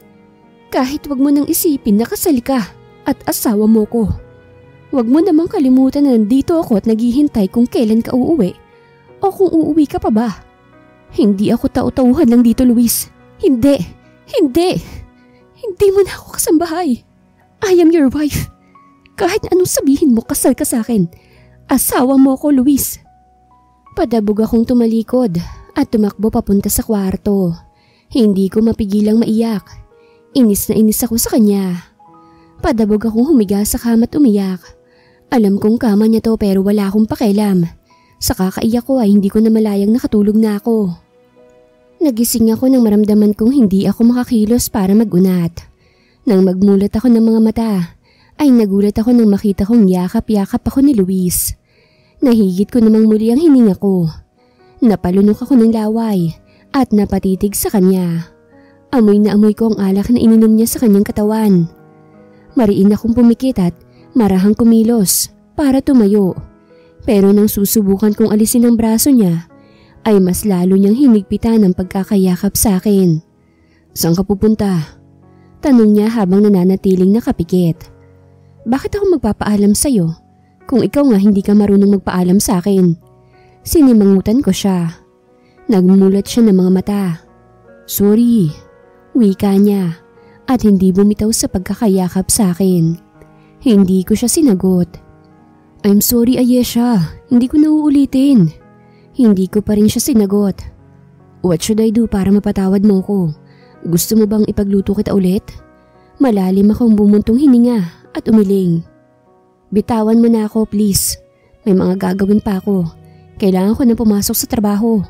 Kahit wag mo nang isipin na kasal ka at asawa mo ko. Wag mo namang kalimutan na nandito ako at naghihintay kung kailan ka uuwi o kung uuwi ka pa ba. Hindi ako tau-tauhan lang dito, Luis. Hindi! Hindi! Hindi mo na ako kasambahay. I am your wife. Kahit anong sabihin mo, kasal ka sa akin. Asawa mo ko, Luis. Padabog akong tumalikod at tumakbo papunta sa kwarto. Hindi ko mapigilang maiyak. Inis na inis ako sa kanya. Padabog akong humiga sa kama at umiyak. Alam kong kama niya to pero wala akong pakialam. Sa kakaiyak ko ay hindi ko na malayang nakatulog na ako. Nagising ako nang maramdaman kong hindi ako makakilos para magunat. Nang magmulat ako ng mga mata, ay nagulat ako nang makita kong yakap-yakap ako ni Luis. Nahigit ko namang muli ang hininga ko. Napalunok ako ng laway at napatitig sa kanya. Amoy na amoy ko ang alak na ininom niya sa kanyang katawan. Mariin akong pumikit at marahang kumilos para tumayo. Pero nang susubukan kong alisin ang braso niya, ay mas lalo niyang hinigpitan ang pagkakayakap sa akin. Saan ka pupunta? Tanong niya habang nananatiling nakapikit. Bakit ako magpapaalam sa'yo kung ikaw nga hindi ka marunong magpaalam sa akin? Sinimangutan ko siya. Nagmulat siya ng mga mata. Sorry, wika niya at hindi bumitaw sa pagkakayakap sa akin. Hindi ko siya sinagot. I'm sorry, Ayesha, hindi ko na uulitin. Hindi ko pa rin siya sinagot. What should I do para mapatawad mo ko? Gusto mo bang ipagluto kita ulit? Malalim akong bumuntong hininga at umiling. Bitawan mo na ako, please. May mga gagawin pa ako. Kailangan ko na pumasok sa trabaho.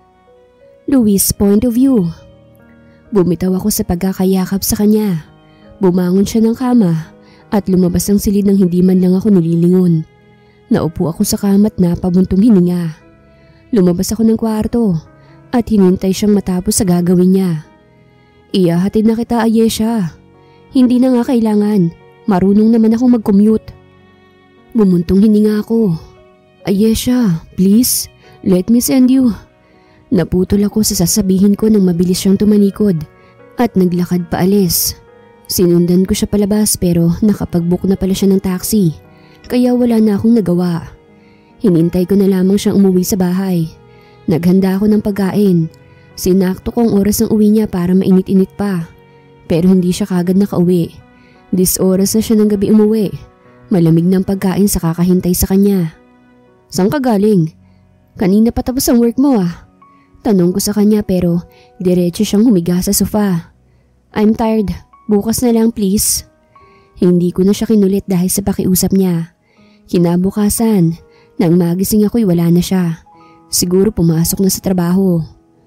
Luis' point of view. Bumitaw ako sa pagkakayakap sa kanya. Bumangon siya ng kama at lumabas ang silid ng hindi man lang ako nililingon. Naupo ako sa kama at napabuntong hininga. Lumabas ako ng kwarto at hinintay siyang matapos sa gagawin niya. Iyahatid na kita, Ayesha. Hindi na nga kailangan. Marunong naman ako mag-commute. Bumuntong hininga ako. Ayesha, please, let me send you. Naputol ako sa sasabihin ko nang mabilis siyang tumalikod at naglakad paalis. Sinundan ko siya palabas pero nakapag-book na pala siya ng taxi. Kaya wala na akong nagawa. Hinintay ko na lamang siyang umuwi sa bahay. Naghanda ako ng pagkain. Sinakto ko ang oras ng uwi niya para mainit-init pa. Pero hindi siya kagad nakauwi. This oras na siya ng gabi umuwi. Malamig ng pagkain sa kakahintay sa kanya. Saan ka galing? Kanina pa tapos ang work mo ah. Tanong ko sa kanya pero diretso siyang humiga sa sofa. I'm tired. Bukas na lang please. Hindi ko na siya kinulit dahil sa pakiusap niya. Kinabukasan, nang magising ako'y wala na siya. Siguro pumasok na sa trabaho.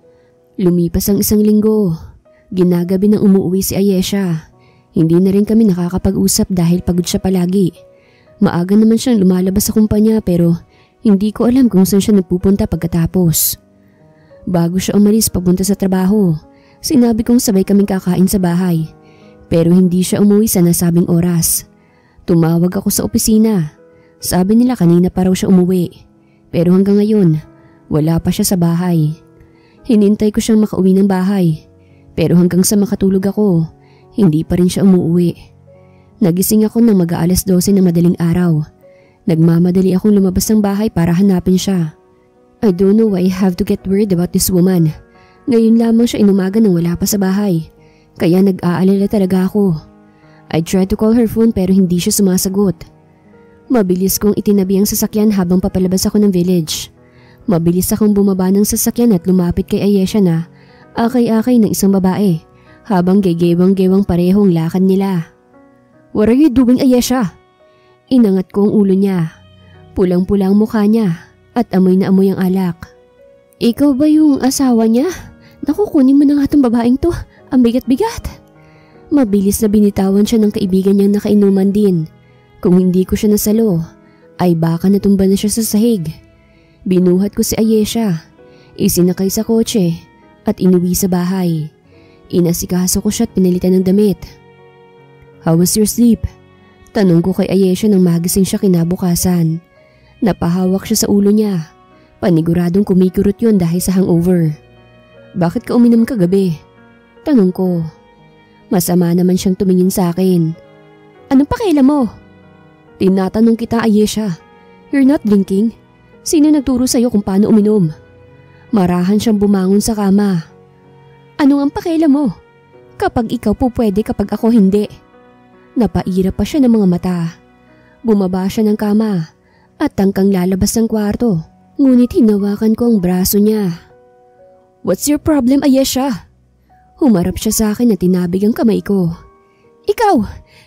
Lumipas ang 1 linggo. Ginagabi nang umuwi si Ayesha. Hindi na rin kami nakakapag-usap dahil pagod siya palagi. Maaga naman siyang lumalabas sa kumpanya pero hindi ko alam kung saan siya nagpupunta pagkatapos. Bago siya umalis papunta sa trabaho, sinabi kong sabay kaming kakain sa bahay. Pero hindi siya umuwi sa nasabing oras. Tumawag ako sa opisina. Sabi nila kanina pa raw siya umuwi. Pero hanggang ngayon, wala pa siya sa bahay. Hinintay ko siyang makauwi ng bahay. Pero hanggang sa makatulog ako, hindi pa rin siya umuwi. Nagising ako nang mag-aalas 12 ng madaling araw. Nagmamadali akong lumabas ng bahay para hanapin siya. I don't know why I have to get worried about this woman. Ngayon lamang siya inumaga nang wala pa sa bahay. Kaya nag-aalala talaga ako. I tried to call her phone pero hindi siya sumasagot. Mabilis kong itinabi ang sasakyan habang papalabas ako ng village. Mabilis akong bumaba ng sasakyan at lumapit kay Ayesha na akay-akay ng isang babae habang gegewang-gewang parehong lakad nila. What are you doing, Ayesha? Inangat ko ang ulo niya. Pulang-pulang mukha niya at amoy na amoy ang alak. Ikaw ba yung asawa niya? Naku, kunin mo na nga itong babaeng to. Ang bigat-bigat. Mabilis na binitawan siya ng kaibigan niyang nakainuman din. Kung hindi ko siya nasalo, ay baka natumba na siya sa sahig. Binuhat ko si Ayesha. Isinakay sa kotse at inuwi sa bahay. Inasikaso ko siya at pinalitan ng damit. How was your sleep? Tanong ko kay Ayesha nang magising siya kinabukasan. Napahawak siya sa ulo niya. Paniguradong kumikirot yun dahil sa hangover. Bakit ka uminom kagabi? Tanong ko. Masama naman siyang tumingin sa akin. Anong pakialam mo? Tinatanong kita, Ayesha. You're not drinking? Sino nagturo sa'yo kung paano uminom? Marahan siyang bumangon sa kama. Anong ang pakialam mo? Kapag ikaw po pwede, kapag ako hindi. Napaira pa siya ng mga mata. Bumaba siya ng kama at tangkang lalabas ng kwarto. Ngunit hinawakan ko ang braso niya. What's your problem, Ayesha? Humarap siya sa akin at tinabig ang kamay ko. Ikaw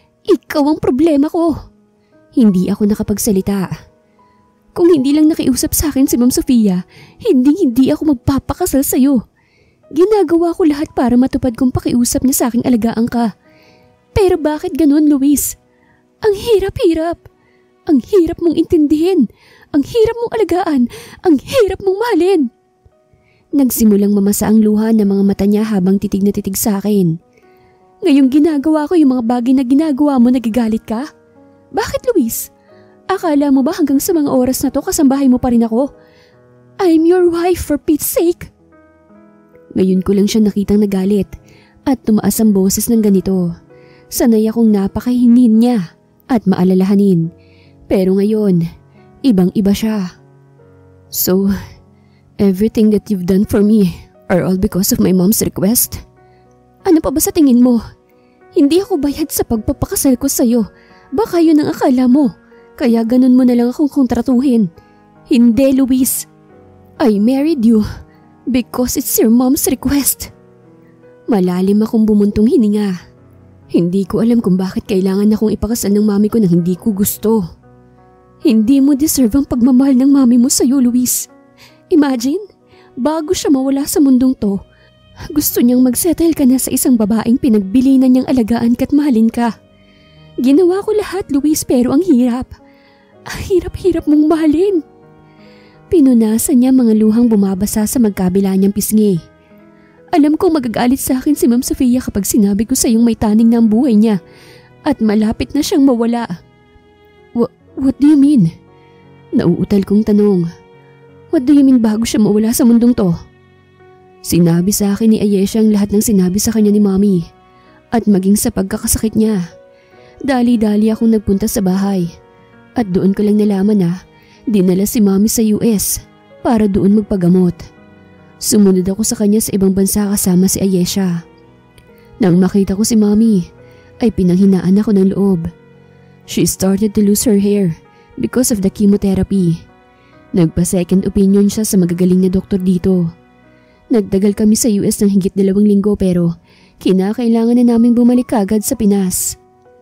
ang problema ko. Hindi ako nakapagsalita. Kung hindi lang nakiusap sa akin si Ma'am Sofia, hindi ako magpapakasal sa'yo. Ginagawa ko lahat para matupad kong pakiusap niya sa aking alagaan ka. Pero bakit ganun, Luis? Ang hirap-hirap. Ang hirap mong intindihin. Ang hirap mong alagaan. Ang hirap mong mahalin. Nagsimulang mamasa ang luha ng mga mata niya habang titig na titig sa akin. Ngayong ginagawa ko yung mga bagay na ginagawa mo, nagagalit ka? Bakit, Luis? Akala mo ba hanggang sa mga oras na to kasambahay mo pa rin ako? I'm your wife, for Pete's sake. Ngayon ko lang siya nakitang nagalit at tumaas ang boses ng ganito. Sanay akong napakahinin niya at maalalahanin. Pero ngayon, ibang-iba siya. So, everything that you've done for me are all because of my mom's request? Ano pa ba sa tingin mo? Hindi ako bayad sa pagpapakasal ko sa'yo. Baka yun ang akala mo. Kaya ganun mo na lang akong kontratuhin. Hindi, Luis. I married you because it's your mom's request. Malalim akong bumuntong hininga. Hindi ko alam kung bakit kailangan akong ipakasal ng mami ko nang hindi ko gusto. Hindi mo deserve ang pagmamahal ng mami mo sa'yo, Luis. Imagine, bago siya mawala sa mundong to, gusto niyang magsettle ka na sa isang babaeng pinagbilinan niyang alagaan ka't mahalin ka. Ginawa ko lahat, Luis, pero ang hirap. Ang hirap-hirap mong mahalin. Pinunasan niya mga luhang bumabasa sa magkabila niyang pisngi. Alam kong magagalit sa akin si Ma'am Sofia kapag sinabi ko sa iyong may taning na ang buhay niya at malapit na siyang mawala. What do you mean? Nauutal kong tanong. What do you mean bago siya mawala sa mundong to? Sinabi sa akin ni Ayesha ang lahat ng sinabi sa kanya ni Mommy at maging sa pagkakasakit niya. Dali-dali akong nagpunta sa bahay at doon ko lang nalaman na dinala si Mommy sa US para doon magpagamot. Sumunod ako sa kanya sa ibang bansa kasama si Ayesha. Nang makita ko si Mommy ay pinanghinaan ako ng loob. She started to lose her hair because of the chemotherapy. Nagpa-second opinion siya sa magagaling na doktor dito. Nagtagal kami sa US ng higit 2 linggo pero kinakailangan na naming bumalik agad sa Pinas.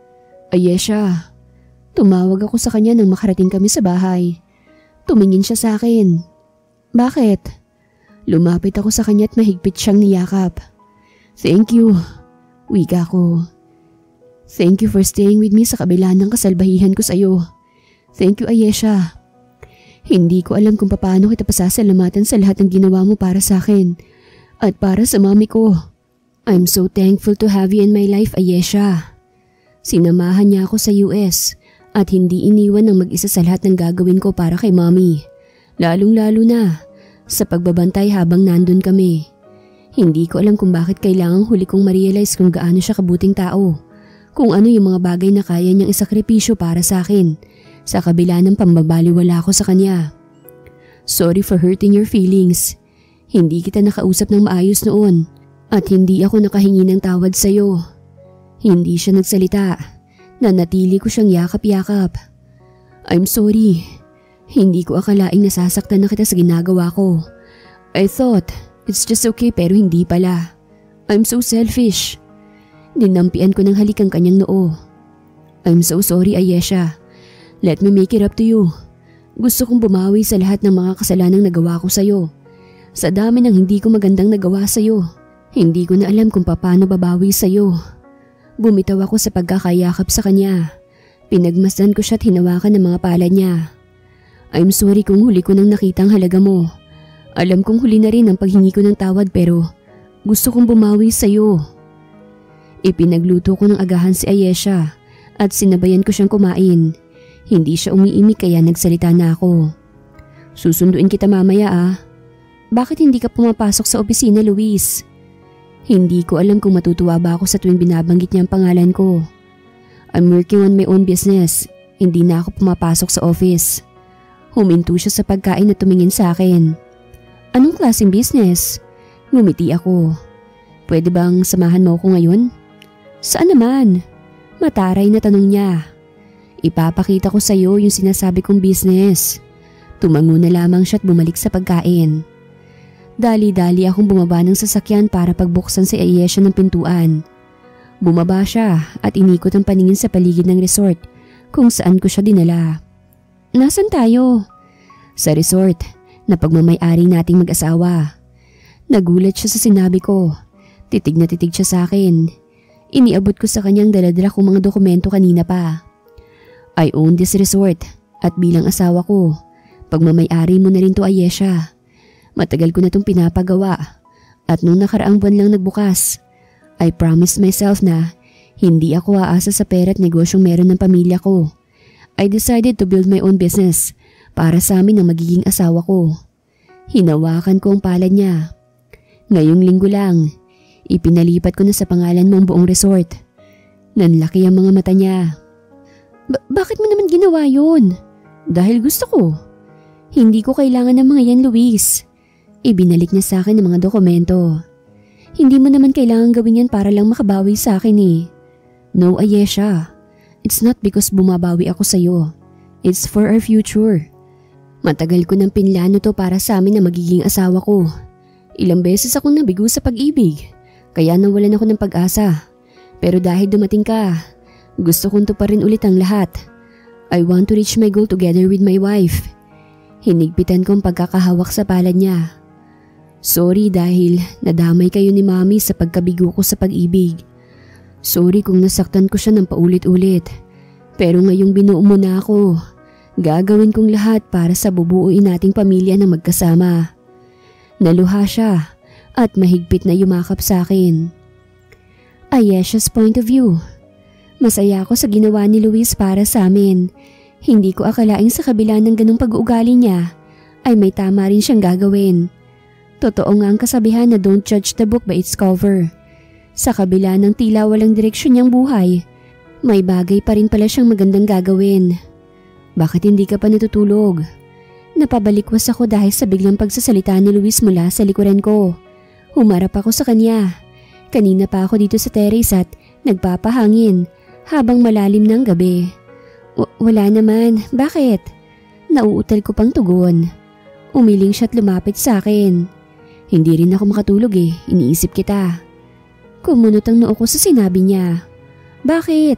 Ayesha, tumawag ako sa kanya nang makarating kami sa bahay. Tumingin siya sa akin. Bakit? Lumapit ako sa kanya at mahigpit siyang niyakap. Thank you, wika ko. Thank you for staying with me sa kabila ng kasalbahihan ko sa iyo. Thank you, Ayesha. Hindi ko alam kung paano kita pasasalamatan sa lahat ng ginawa mo para sa akin at para sa mami ko. I'm so thankful to have you in my life, Ayesha. Sinamahan niya ako sa US at hindi iniwan ng mag-isa sa lahat ng gagawin ko para kay mami. Lalong-lalo na sa pagbabantay habang nandun kami. Hindi ko alam kung bakit kailangang huli kong ma-realize kung gaano siya kabuting tao. Kung ano yung mga bagay na kaya niyang isakripisyo para sa akin, sa kabila ng pambabaliwala ko sa kanya. Sorry for hurting your feelings. Hindi kita nakausap ng maayos noon at hindi ako nakahingi ng tawad sa iyo. Hindi siya nagsalita. Nanatili ko siyang yakap-yakap. I'm sorry. Hindi ko akalaing nasasaktan na kita sa ginagawa ko. I thought it's just okay pero hindi pala. I'm so selfish. Dinampian ko ng halik ang kanyang noo. I'm so sorry, Ayesha. Let me make it up to you. Gusto kong bumawi sa lahat ng mga kasalanang nagawa ko sa'yo. Sa dami ng hindi ko magandang nagawa sa'yo, hindi ko na alam kung paano babawi sa'yo. Bumitaw ako sa pagkakayakap sa kanya. Pinagmasdan ko siya at hinawakan ng mga palad niya. I'm sorry kung huli ko nang nakita ang halaga mo. Alam kong huli na rin ang paghingi ko ng tawad pero gusto kong bumawi sa'yo. Ipinagluto ko ng agahan si Ayesha at sinabayan ko siyang kumain. Hindi siya umiimik kaya nagsalita na ako. Susunduin kita mamaya ah. Bakit hindi ka pumapasok sa opisina, Luis? Hindi ko alam kung matutuwa ba ako sa tuwing binabanggit niya ang pangalan ko. I'm working on my own business. Hindi na ako pumapasok sa office. Huminto siya sa pagkain at tumingin sa akin. Anong klaseng business? Ngumiti ako. Pwede bang samahan mo ako ngayon? Saan naman? Mataray na tanong niya. Ipapakita ko sa iyo yung sinasabi kong business. Tumango na lamang siya at bumalik sa pagkain. Dali-dali akong bumaba ng sasakyan para pagbuksan si Ayesha ng pintuan. Bumaba siya at inikot ang paningin sa paligid ng resort kung saan ko siya dinala. Nasaan tayo? Sa resort na pagmamay-ari nating mag-asawa. Nagulat siya sa sinabi ko. Titig na titig siya sa akin. Iniabot ko sa kanyang daladala kong mga dokumento kanina pa. I own this resort at bilang asawa ko, pagmamay-ari mo na rin to, Ayesha. Matagal ko na itong pinapagawa at nung nakaraang buwan lang nagbukas, I promised myself na hindi ako aasa sa pera at negosyong meron ng pamilya ko. I decided to build my own business para sa amin ang magiging asawa ko. Hinawakan ko ang palad niya. Ngayong linggo lang, ipinalipat ko na sa pangalan mo ang buong resort. Nanlaki ang mga mata niya. Bakit mo naman ginawa yun? Dahil gusto ko. Hindi ko kailangan ng mga yan, Luis. Ibinalik niya sa akin ang mga dokumento. Hindi mo naman kailangan gawin yan para lang makabawi sa akin eh. No, Ayesha. It's not because bumabawi ako sa'yo. It's for our future. Matagal ko ng pinlano to para sa amin na magiging asawa ko. Ilang beses akong nabigo sa pag-ibig, kaya nawalan ako ng pag-asa. Pero dahil dumating ka, gusto kong tuparin ulit ang lahat. I want to reach my goal together with my wife. Hinigpitan ko ang pagkakahawak sa palad niya. Sorry dahil nadamay kayo ni Mami sa pagkabigo ko sa pag-ibig. Sorry kung nasaktan ko siya ng paulit-ulit. Pero ngayong binuo mo na ako, gagawin kong lahat para sa bubuuin nating pamilya na magkasama. Naluha siya at mahigpit na yumakap sa akin. Ayesha's point of view. Masaya ako sa ginawa ni Luis para sa amin. Hindi ko akalaing sa kabila ng ganong pag-uugali niya, ay may tama rin siyang gagawin. Totoo nga ang kasabihan na don't judge the book by its cover. Sa kabila ng tila walang direksyon niyang buhay, may bagay pa rin pala siyang magandang gagawin. Bakit hindi ka pa natutulog? Napabalikwas ako dahil sa biglang pagsasalita ni Luis mula sa likuran ko. Humarap ako sa kanya. Kanina pa ako dito sa terrace at nagpapahangin habang malalim ng gabi. Wala naman. Bakit? Nauutal ko pang tugon. Umiling siya at lumapit sa akin. Hindi rin ako makatulog eh. Iniisip kita. Kumunot ang noo ko sa sinabi niya. Bakit?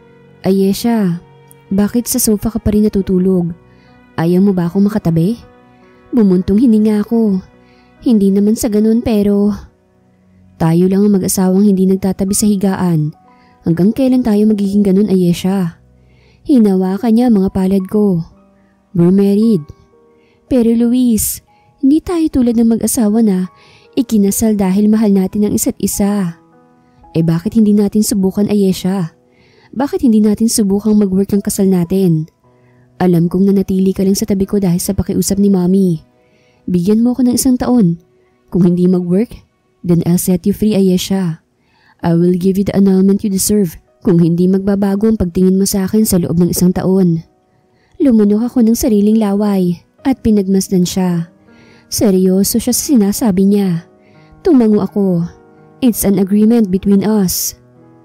Ayesha, bakit sa sofa ka pa rin natutulog? Ayaw mo ba akong makatabi? Bumuntong hininga ako. Hindi naman sa ganun pero... Tayo lang ang mag-asawang hindi nagtatabi sa higaan. Hanggang kailan tayo magiging ganun, Ayesha? Hinawakan niya mga palad ko. We're married. Pero Luis, hindi tayo tulad ng mag-asawa na ikinasal dahil mahal natin ang isa't isa. Bakit hindi natin subukan, Ayesha? Bakit hindi natin subukang mag-work ang kasal natin? Alam kong nanatili ka lang sa tabi ko dahil sa pakiusap ni Mommy. Bigyan mo ako ng 1 taon. Kung hindi mag-work, then I'll set you free, Ayesha. I will give you the annulment you deserve kung hindi magbabago ang pagtingin mo sa akin sa loob ng 1 taon. Lumunok ako ng sariling laway at pinagmasdan siya. Seryoso siya sa sinasabi niya. Tumango ako. It's an agreement between us.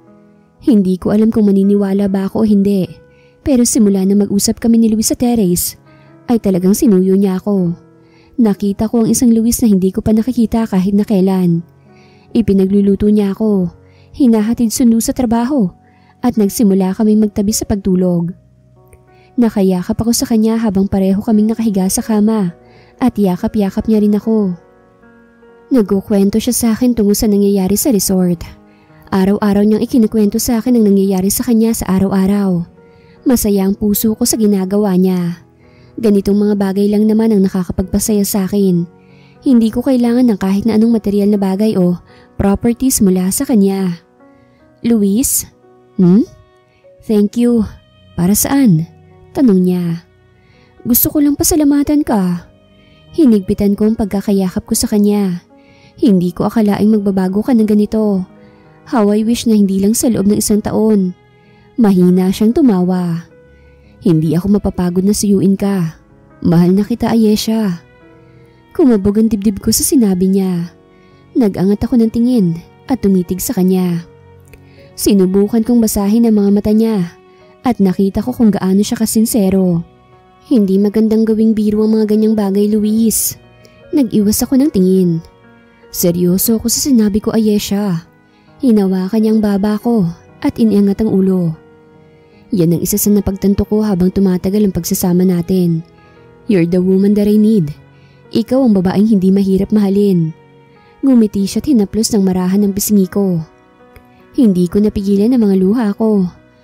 Hindi ko alam kung maniniwala ba ako o hindi. Pero simula na mag-usap kami ni Luis sa terrace, ay talagang sinuyo niya ako. Nakita ko ang isang Luis na hindi ko pa nakikita kahit na kailan. Ipinagluluto niya ako, hinahatid sundo sa trabaho, at nagsimula kaming magtabi sa pagtulog. Nakayakap ako sa kanya habang pareho kaming nakahiga sa kama, at yakap-yakap niya rin ako. Nagkukwento siya sa akin tungkol sa nangyayari sa resort. Araw-araw niyang ikinukwento sa akin ang nangyayari sa kanya sa araw-araw. Masaya ang puso ko sa ginagawa niya. Ganitong mga bagay lang naman ang nakakapagpasaya sa akin. Hindi ko kailangan ng kahit na anong material na bagay o properties mula sa kanya. Luis? Thank you. Para saan? Tanong niya. Gusto ko lang pasalamatan ka. Hinigpitan ko ang pagkakayakap ko sa kanya. Hindi ko akalaing magbabago ka ng ganito. How I wish na hindi lang sa loob ng 1 taon. Mahina siyang tumawa. Hindi ako mapapagod na suyuin ka. Mahal na kita, Ayesha. Kumabog ang dibdib ko sa sinabi niya. Nag-angat ako ng tingin at tumitig sa kanya. Sinubukan kong basahin ang mga mata niya at nakita ko kung gaano siya kasinsero. Hindi magandang gawing biro ang mga ganyang bagay, Luis. Nag-iwas ako ng tingin. Seryoso ako sa sinabi ko, Ayesha. Hinawakan niya ang baba ko at iniangat ang ulo. Yan ang isa sa napagtanto ko habang tumatagal ang pagsasama natin. You're the woman that I need. Ikaw ang babaeng hindi mahirap mahalin. Ngumiti siya at hinaplos ng marahan ng pisngi ko. Hindi ko napigilan ang mga luha ko.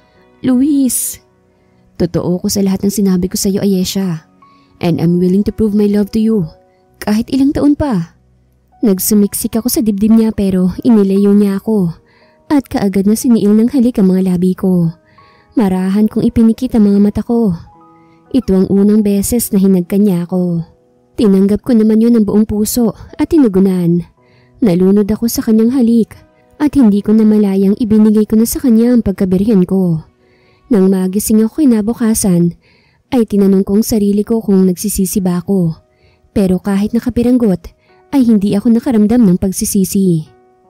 Luis, totoo ko sa lahat ng sinabi ko sa iyo, Ayesha. And I'm willing to prove my love to you. Kahit ilang taon pa. Nagsumiksik ako sa dibdib niya pero inilayo niya ako. At kaagad na siniil ng halik ang mga labi ko. Marahan kong ipinikit ang mga mata ko. Ito ang unang beses na hinagkan niya ako. Tinanggap ko naman yun ng buong puso at tinugunan. Nalunod ako sa kanyang halik at hindi ko na malayang ibinigay ko na sa kanya ang pagkabirhen ko. Nang magising ako kinabukasan, ay tinanong kong sarili ko kung nagsisisi ba ako. Pero kahit nakapiranggot, ay hindi ako nakaramdam ng pagsisisi.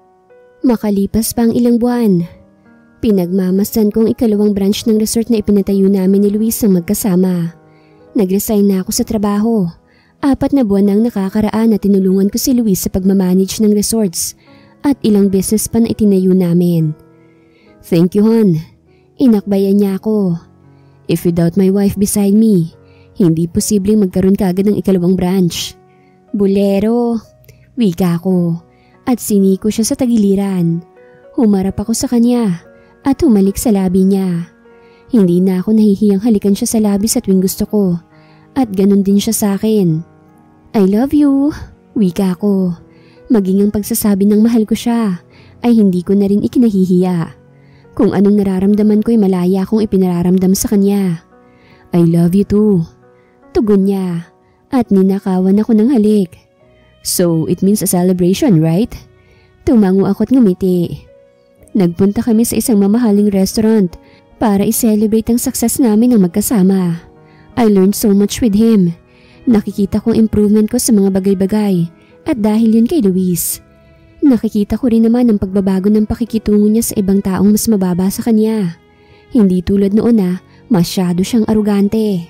Makalipas pa ang ilang buwan, pinagmamasdan kong 2nd branch ng resort na ipinatayo namin ni Luis ang magkasama. Nag-resign na ako sa trabaho. 4 na buwan nang nakakaraan na tinulungan ko si Luis sa pagmamanage ng resorts at ilang business pa na itinayo namin. Thank you, hon. Inakbayan niya ako. If without my wife beside me, hindi posibleng magkaroon kaagad ng 2nd branch. Bulero, wika ko at siniko siya sa tagiliran. Humarap ako sa kanya at humalik sa labi niya. Hindi na ako nahihiyang halikan siya sa labi sa tuwing gusto ko at ganun din siya sa akin. I love you, wika ko. Maging ang pagsasabi ng mahal ko siya ay hindi ko na rin ikinahihiya. Kung anong nararamdaman ko ay malaya akong ipinararamdam sa kanya. I love you too, tugon niya at ninakawan ako ng halik. So it means a celebration, right? Tumango ako at ngumiti. Nagpunta kami sa isang mamahaling restaurant para i-celebrate ang success namin ng magkasama. I learned so much with him. Nakikita kong improvement ko sa mga bagay-bagay at dahil yun kay Luis. Nakikita ko rin naman ang pagbabago ng pakikitungo niya sa ibang taong mas mababa sa kanya. Hindi tulad noon na masyado siyang arugante.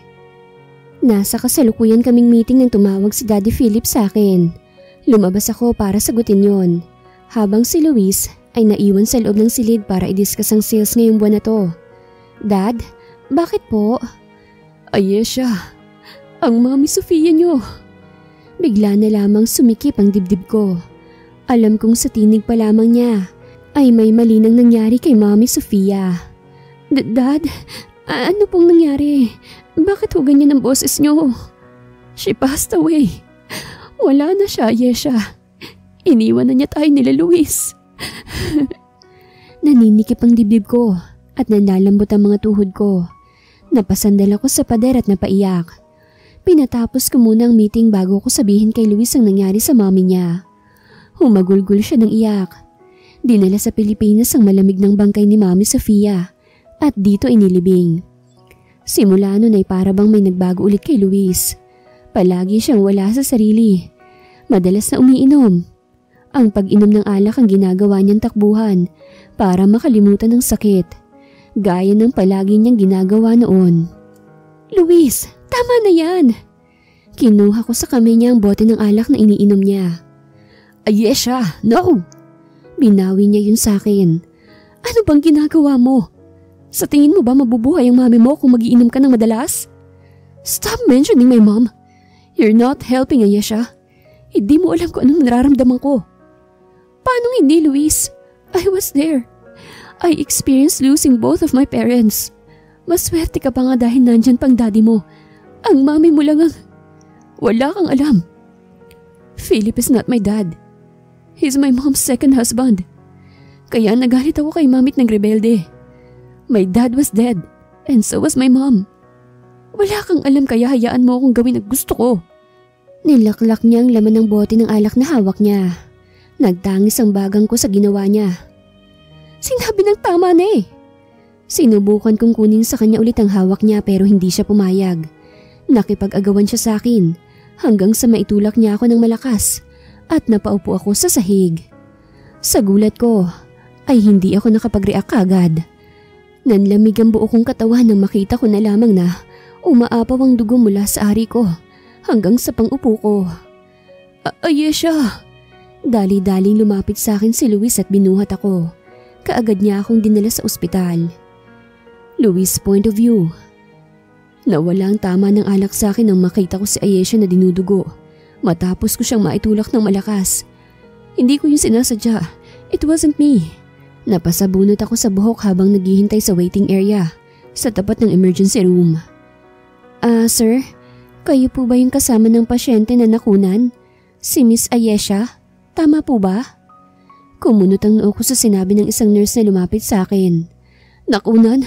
Nasa kasalukuyan kaming meeting nang tumawag si Daddy Philip sa akin. Lumabas ako para sagutin yon. Habang si Luis ay naiwan sa loob ng silid para i-discuss ang sales ngayong buwan na to. Dad, bakit po? Ayesha, ang Mami Sofia niyo. Bigla na lamang sumikip ang dibdib ko. Alam kong sa tinig pa lamang niya ay may mali nang nangyari kay Mami Sofia. Dad, ano pong nangyari? Bakit ho ganyan ang boses niyo? She passed away. Wala na siya, Ayesha. Iniwan na niya tayo nila Luis. Naninikip ang dibdib ko at nalalambot ang mga tuhod ko. Napasandal ako sa pader at napaiyak. Pinatapos ko muna ang meeting bago ko sabihin kay Luis ang nangyari sa mami niya. Humagulgol siya ng iyak. Dinala sa Pilipinas ang malamig ng bangkay ni Mami Sofia at dito inilibing. Simula nun ay para bang may nagbago ulit kay Luis. Palagi siyang wala sa sarili. Madalas na umiinom. Ang pag-inom ng alak ang ginagawa niyang takbuhan para makalimutan ng sakit. Gaya ng palagi niyang ginagawa noon. Luis, tama na yan! Kinuha ko sa kamay niya ang bote ng alak na iniinom niya. Ayesha, no! Binawi niya yun sa akin. Ano bang ginagawa mo? Sa tingin mo ba mabubuhay ang mami mo kung magiinom ka ng madalas? Stop mentioning my mom. You're not helping, Ayesha. Hindi mo alam kung anong nararamdaman ko. Paano hindi, Luis? I was there. I experienced losing both of my parents. Maswerte ka pa nga dahil nandyan pang daddy mo. Ang mami mo lang ang... Wala kang alam. Philip is not my dad. He's my mom's second husband. Kaya nagalit ako kay mamit ng rebelde. My dad was dead and so was my mom. Wala kang alam kaya hayaan mo akong gawin ang gusto ko. Nilaklak niya ang laman ng bote ng alak na hawak niya. Nagtangis ang bagang ko sa ginawa niya. Sinabi ng tama na eh. Sinubukan kong kunin sa kanya ulit ang hawak niya pero hindi siya pumayag. Nakipag-agawan siya sa akin hanggang sa maitulak niya ako ng malakas at napaupo ako sa sahig. Sa gulat ko ay hindi ako nakapag-react agad. Nanlamig ang buo kong katawan nang makita ko na lamang na umaapaw ang dugo mula sa ari ko hanggang sa pang-upo ko. Ayesha! Dali-daling lumapit sa akin si Luis at binuhat ako. Kaagad niya akong dinala sa ospital. Luis' point of view. Nawala ang tama ng alak sa akin nang makita ko si Ayesha na dinudugo. Matapos ko siyang maitulak ng malakas. Hindi ko yung sinasadya. It wasn't me. Napasabunot ako sa buhok habang naghihintay sa waiting area sa tapat ng emergency room. Sir, kayo po ba yung kasama ng pasyente na nakunan? Si Miss Ayesha? Tama po ba? Kumunot ang noo ko sa sinabi ng isang nurse na lumapit sa akin. Nakunan?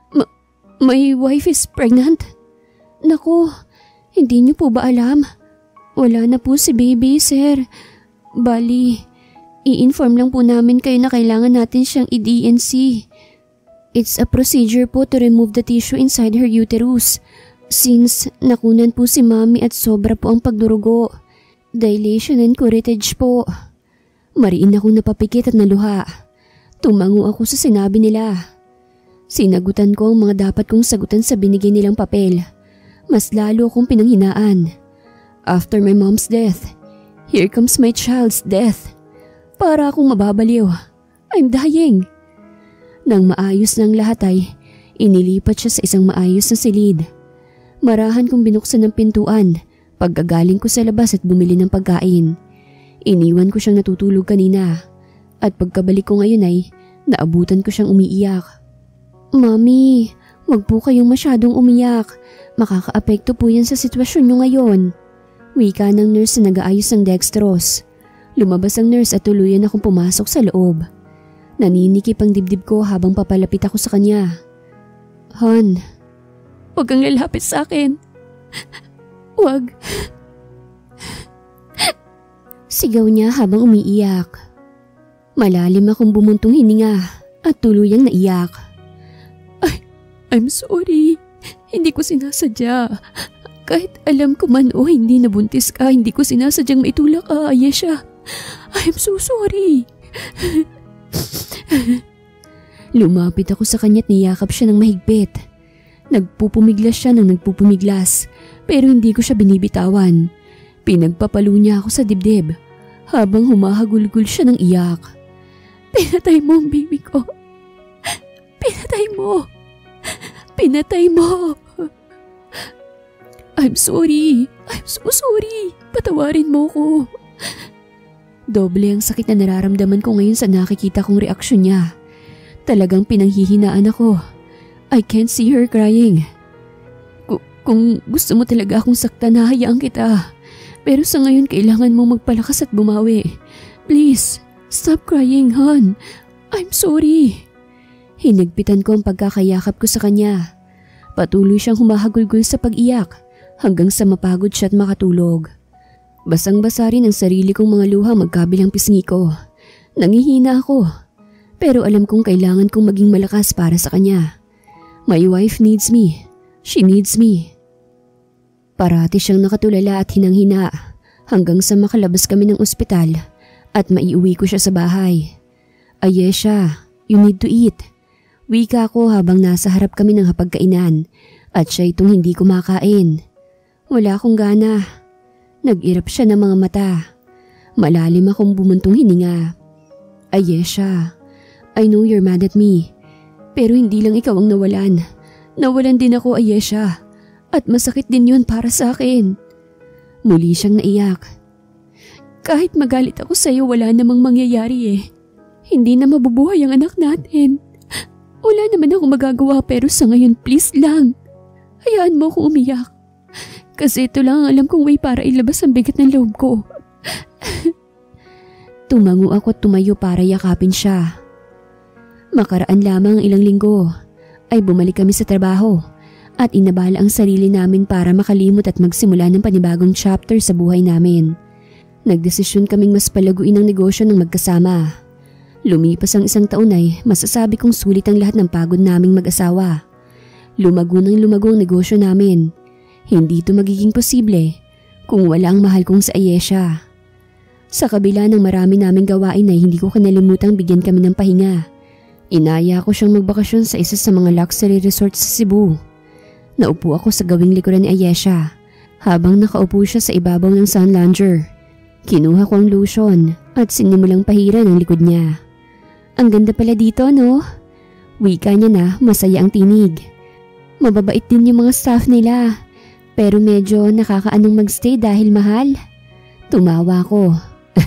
My wife is pregnant? Naku, hindi niyo po ba alam? Wala na po si baby, sir. Bali, i-inform lang po namin kayo na kailangan natin siyang i-DNC. It's a procedure po to remove the tissue inside her uterus. Since nakunan po si mami at sobra po ang pagdurugo. Dilation and curettage po. Mariin akong napapikit at naluha. Tumango ako sa sinabi nila. Sinagutan ko ang mga dapat kong sagutan sa binigay nilang papel. Mas lalo akong pinanghinaan. After my mom's death, here comes my child's death. Para akong mababaliw. I'm dying. Nang maayos ng lahat ay inilipat siya sa isang maayos na silid. Marahan kong binuksan ng pintuan pagkagaling ko sa labas at bumili ng pagkain. Iniwan ko siyang natutulog kanina at pagkabalik ko ngayon ay naabutan ko siyang umiiyak. Mami, wag po kayong masyadong umiyak. Makakaapekto po yan sa sitwasyon niyo ngayon. Wika ng nurse na nag-aayos ng dextrose. Lumabas ang nurse at tuluyan akong pumasok sa loob. Naninikip ang dibdib ko habang papalapit ako sa kanya. Han, wag kang lalapit sa akin. Wag. Sigaw niya habang umiiyak. Malalim akong bumuntong hininga at tuluyang naiyak. I'm sorry. Hindi ko sinasadya. Kahit alam ko man o hindi nabuntis ka, hindi ko sinasadyang maitulak ka, Ayesha. I'm so sorry. Lumapit ako sa kanya at niyakap siya ng mahigpit. Nagpupumiglas siya ng nagpupumiglas, pero hindi ko siya binibitawan. Pinagpapalo niya ako sa dibdib habang humahagulgul siya ng iyak. Pinatay mo ang baby ko. Pinatay mo. Pinatay mo. I'm sorry. I'm so sorry. Patawarin mo ko. Doble ang sakit na nararamdaman ko ngayon sa nakikita kong reaksyon niya. Talagang pinanghihinaan ako. I can't see her crying. Kung gusto mo talaga akong saktan, hahayaan kita. Pero sa ngayon kailangan mo magpalakas at bumawi. Please, stop crying, hon. I'm sorry. Hinagpitan ko ang pagkakayakap ko sa kanya. Patuloy siyang humahagulgul sa pag-iyak hanggang sa mapagod siya at makatulog. Basang-basa rin ang sarili kong mga luha magkabilang pisngi ko. Nangihina ako, pero alam kong kailangan kong maging malakas para sa kanya. My wife needs me. She needs me. Parati siyang nakatulala at hinang-hina hanggang sa makalabas kami ng ospital at maiuwi ko siya sa bahay. Ayesha, you need to eat. Wika ko habang nasa harap kami ng hapagkainan at siya itong hindi kumakain. Wala akong gana. Nag-irap siya ng mga mata. Malalim akong bumuntong hininga. Ayesha, I know you're mad at me. Pero hindi lang ikaw ang nawalan. Nawalan din ako, Ayesha. At masakit din yun para sa akin. Muli siyang naiyak. Kahit magalit ako sa'yo, wala namang mangyayari eh. Hindi na mabubuhay ang anak natin. Wala naman akong magagawa pero sa ngayon please lang. Hayaan mo akong umiyak. Kasi ito lang ang alam kong way para ilabas ang bigat ng loob ko. Tumango ako at tumayo para yakapin siya. Makaraan lamang ang ilang linggo ay bumalik kami sa trabaho at inabala ang sarili namin para makalimot at magsimula ng panibagong chapter sa buhay namin. Nagdesisyon kaming mas palaguin ang negosyo ng magkasama. Lumipas ang 1 taon ay masasabi kong sulit ang lahat ng pagod naming mag-asawa. Lumago ng lumago ang negosyo namin. Hindi ito magiging posible kung wala ang mahal kong si Ayesha. Sa kabila ng marami naming gawain ay hindi ko kinalimutang bigyan kami ng pahinga. Inaya ko siyang magbakasyon sa isa sa mga luxury resorts sa Cebu. Naupo ako sa gawing likuran ni Ayesha habang nakaupo siya sa ibabaw ng sun lounger. Kinuha ko ang lotion at sinimulang pahiran ang likod niya. Ang ganda pala dito, no? Wika niya na masaya ang tinig. Mababait din yung mga staff nila, pero medyo nakakaanong magstay dahil mahal. Tumawa ko.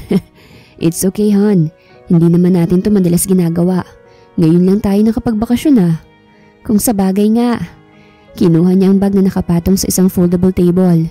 It's okay, hon. Hindi naman natin to madalas ginagawa. Ngayon lang tayo nakapagbakasyon Kung sa bagay nga. Kinuha niya ang bag na nakapatong sa isang foldable table.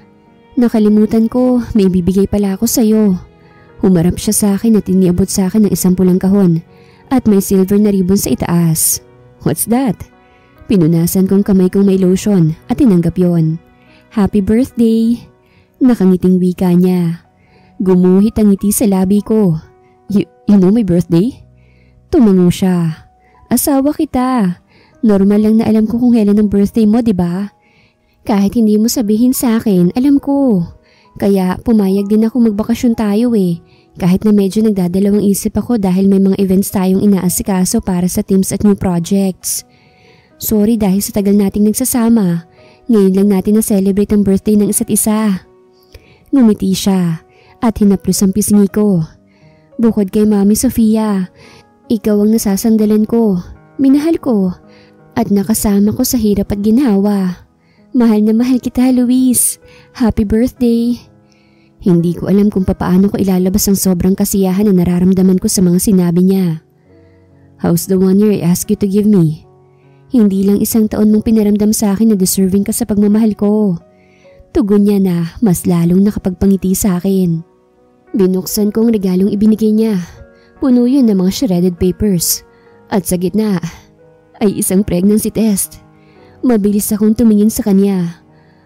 Nakalimutan ko, may bibigay pala ako sa'yo. Humarap siya sa akin at iniabot sa akin ng isang pulang kahon at may silver na ribbon sa itaas. What's that? Pinunasan kong kamay kong may lotion at tinanggap yon. Happy birthday! Nakangiting wika niya. Gumuhit ang ngiti sa labi ko. You know my birthday? Tumango siya. Asawa kita. Normal lang na alam ko kung kailan ang birthday mo, diba? Kahit hindi mo sabihin sa akin, alam ko. Kaya pumayag din ako magbakasyon tayo Kahit na medyo nagdadalawang isip ako dahil may mga events tayong inaasikaso para sa teams at new projects. Sorry dahil sa tagal nating nagsasama. Ngayon lang natin na-celebrate ang birthday ng isa't isa. Ngumiti siya at hinaplos ang pisngi ko. Bukod kay Mami Sofia, ikaw ang nasasandalan ko, minahal ko, at nakasama ko sa hirap at ginhawa. Mahal na mahal kita, Luis. Happy birthday. Hindi ko alam kung papaano ko ilalabas ang sobrang kasiyahan na nararamdaman ko sa mga sinabi niya. How's the 1 year I asked you to give me? Hindi lang 1 taon mong pinaramdam sa akin na deserving ka sa pagmamahal ko. Tugon niya na mas lalong nakapagpangiti sa akin. Binuksan ko ang regalong ibinigay niya. Puno yun ng mga shredded papers. At sa gitna ay isang pregnancy test. Mabilis akong tumingin sa kanya.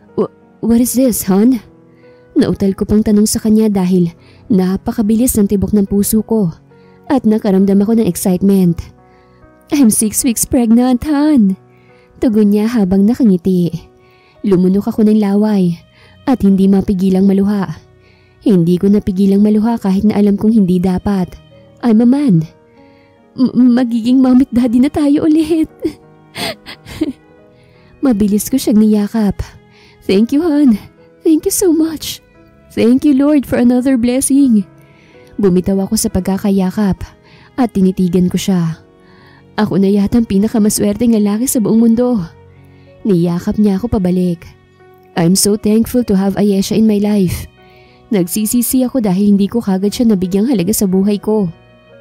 What is this, hon? Nautal ko pang tanong sa kanya dahil napakabilis ng tibok ng puso ko at nakaramdam ako ng excitement. I'm 6 weeks pregnant, hon. Tugon niya habang nakangiti. Lumunok ako ng laway at hindi mapigilang maluha. Hindi ko napigilang maluha kahit na alam kong hindi dapat. I'm a man. Magiging mommy at daddy na tayo ulit. Mabilis ko siyang niyakap. Thank you, hon. Thank you so much. Thank you, Lord, for another blessing. Bumitaw ako sa pagkakayakap at tinitigan ko siya. Ako na yata ang pinakamaswerteng lalaki sa buong mundo. Niyakap niya ako pabalik. I'm so thankful to have Ayesha in my life. Nagsisisi ako dahil hindi ko kagad siya nabigyang halaga sa buhay ko.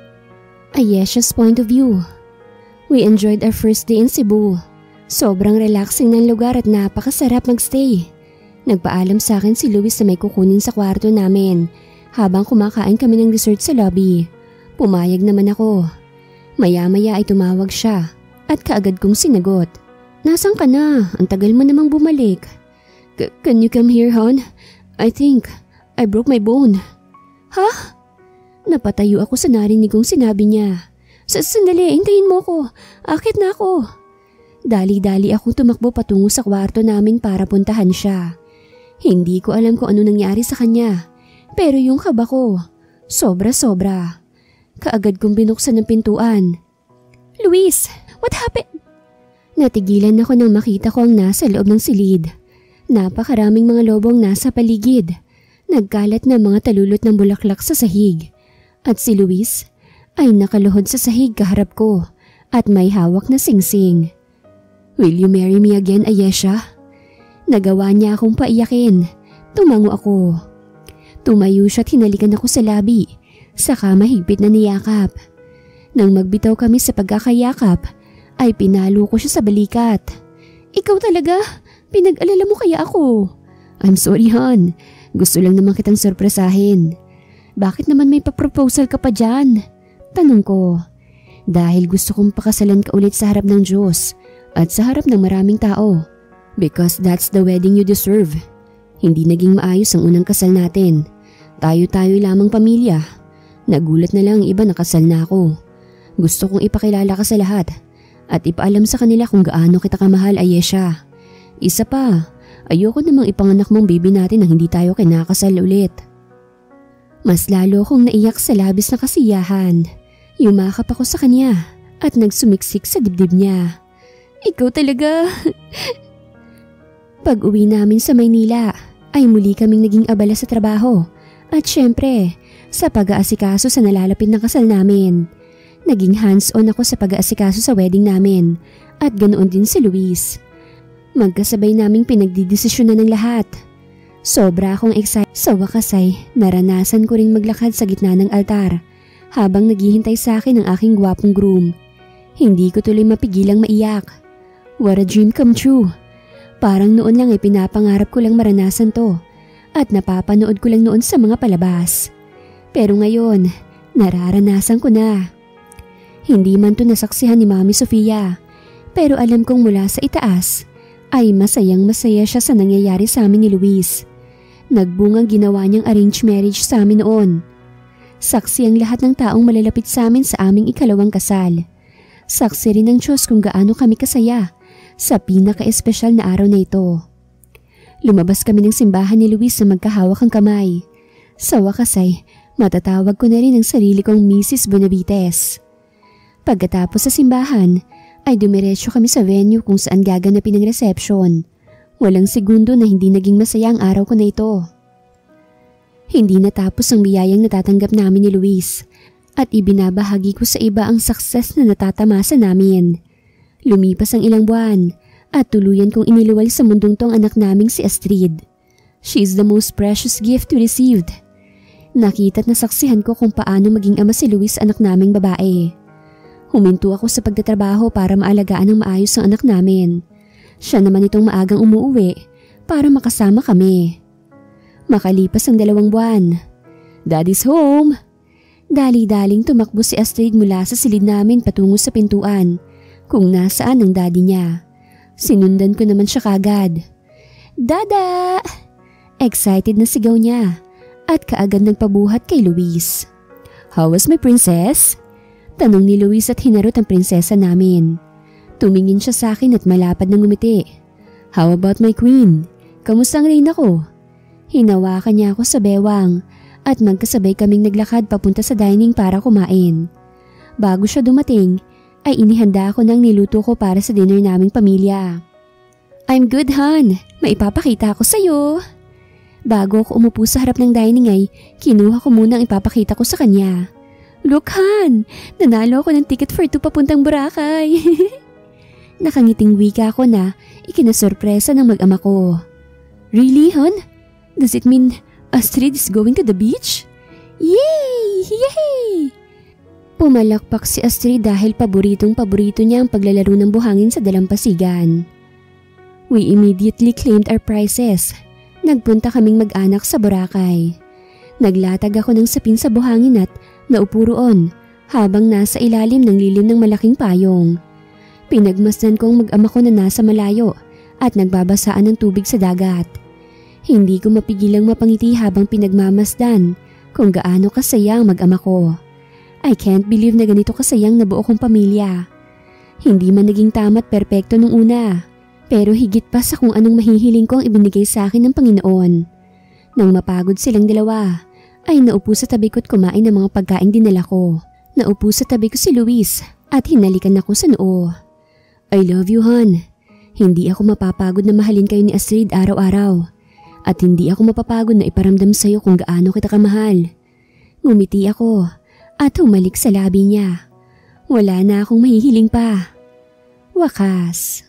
Ayesha's point of view. We enjoyed our first day in Cebu. Sobrang relaxing ng lugar at napakasarap magstay. Nagpaalam sa akin si Luis na may kukunin sa kwarto namin habang kumakain kami ng dessert sa lobby. Pumayag naman ako. Maya-maya ay tumawag siya at kaagad kong sinagot. Nasaan ka na? Ang tagal mo namang bumalik. Can you come here, hon? I think I broke my bone. Ha? Napatayo ako sa narinig kong sinabi niya. Sandali, hintayin mo ko. Akit na ako. Dali-dali akong tumakbo patungo sa kwarto namin para puntahan siya. Hindi ko alam kung ano nangyari sa kanya. Pero yung kaba ko, sobra-sobra. Kaagad kong binuksan ng pintuan. Luis, what happened? Natigilan ako nang makita ko ang nasa loob ng silid. Napakaraming mga lobong nasa paligid. Nagkalat na mga talulot ng bulaklak sa sahig. At si Luis ay nakaluhod sa sahig kaharap ko at may hawak na singsing. Will you marry me again, Ayesha? Nagawa niya akong paiyakin. Tumango ako. Tumayo siya at hinalikan ako sa labi, saka mahigpit na niyakap. Nang magbitaw kami sa pagkakayakap, ay pinalo ko siya sa balikat. Ikaw talaga? Pinag-alala mo kaya ako? I'm sorry, hon. Gusto lang naman kitang sorpresahin. Bakit naman may pa-proposal ka pa dyan? Tanong ko. Dahil gusto kong pakasalan ka ulit sa harap ng Diyos at sa harap ng maraming tao Because that's the wedding you deserve. Hindi naging maayos ang unang kasal natin. Tayo-tayo lamang pamilya. Nagulat na lang ang iba na kasal na ako. Gusto kong ipakilala ka sa lahat at ipaalam sa kanila kung gaano kita kamahal, Ayesha. Isa pa, ayoko namang ipanganak mong baby natin nang hindi tayo kinakasal ulit. Mas lalo kong naiyak sa labis na kasiyahan. Yumakap ako sa kanya at nagsumiksik sa dibdib niya. Ikaw talaga. Pag-uwi namin sa Maynila ay muli kaming naging abala sa trabaho at syempre sa pag-aasikaso sa nalalapit na kasal namin. Naging hands-on ako sa pag-aasikaso sa wedding namin at ganoon din si Luis. Magkasabay naming pinagdidesisyonan ng lahat. Sobra akong excited. Sa wakas ay naranasan ko ring maglakad sa gitna ng altar habang naghihintay sa akin ang aking gwapong groom. Hindi ko tuloy mapigilang maiyak. What a dream come true. Parang noon lang ay pinapangarap ko lang maranasan to at napapanood ko lang noon sa mga palabas. Pero ngayon, nararanasan ko na. Hindi man to nasaksihan ni Mami Sofia, pero alam kong mula sa itaas ay masayang masaya siya sa nangyayari sa amin ni Luis. Nagbungang ginawa niyang arranged marriage sa amin noon. Saksi ang lahat ng taong malalapit sa amin sa aming ikalawang kasal. Saksi rin ng Diyos kung gaano kami kasaya sa pinaka-espesyal na araw na ito. Lumabas kami ng simbahan ni Luis na magkahawak ang kamay. Sa wakas ay matatawag ko na rin ang sarili kong Mrs. Benavides. Pagkatapos sa simbahan ay dumiretso kami sa venue kung saan gaganapin ang reception. Walang segundo na hindi naging masaya ang araw ko na ito. Hindi natapos ang biyayang natatanggap namin ni Luis at ibinabahagi ko sa iba ang success na natatamasa namin. Lumipas ang ilang buwan at tuluyan kong iniluwal sa mundong tong anak naming si Astrid. She is the most precious gift we received. Nakita't nasaksihan ko kung paano maging ama si Luis, anak naming babae. Huminto ako sa pagtatrabaho para maalagaan ng maayos ang anak namin. Siya naman itong maagang umuuwi para makasama kami. Makalipas ang 2 buwan. Daddy's home! Dali-daling tumakbo si Astrid mula sa silid namin patungo sa pintuan kung nasaan ang daddy niya. Sinundan ko naman siya kagad. Dada! Excited na sigaw niya at kaagad nagpabuhat kay Luis. How was my princess? Tanong ni Luis at hinarot ang prinsesa namin. Tumingin siya sa akin at malapad na ngumiti. How about my queen? Kamusta ang reyna ko? Hinawakan niya ako sa bewang at magkasabay kaming naglakad papunta sa dining para kumain. Bago siya dumating, ay inihanda ako ng niluto ko para sa dinner naming pamilya. I'm good, hon. Maipapakita ako sa'yo. Bago ako umupo sa harap ng dining ay kinuha ko muna ang ipapakita ko sa kanya. Look, hon. Nanalo ako ng ticket for 2 papuntang Boracay. Nakangiting wika ko na ikinasorpresa ng mag-ama ko. Really, hon? Does it mean Astrid is going to the beach? Yay! Yay! Pumalakpak si Astrid dahil paboritong-paborito niya ang paglalaro ng buhangin sa dalampasigan. We immediately claimed our prizes. Nagpunta kaming mag-anak sa Boracay. Naglatag ako ng sapin sa buhangin at naupo roon habang nasa ilalim ng lilim ng malaking payong. Pinagmasdan ko ang mag-ama ko na nasa malayo at nagbabasaan ng tubig sa dagat. Hindi ko mapigilang mapangiti habang pinagmamasdan kung gaano kasaya ang mag-ama ko. I can't believe na ganito kasayang nabuo kong pamilya. Hindi man naging tama't perpekto nung una, pero higit pa sa kung anong mahihiling ko ang ibinigay sa akin ng Panginoon. Nang mapagod silang dalawa, ay naupo sa tabi ko't kumain ng mga pagkain dinala ko. Naupo sa tabi ko si Luis at hinalikan ako sa noo. I love you, hon. Hindi ako mapapagod na mahalin kayo ni Astrid araw-araw. At hindi ako mapapagod na iparamdam sa'yo kung gaano kita kamahal. Ngumiti ako at humalik sa labi niya. Wala na akong mahihiling pa. Wakas.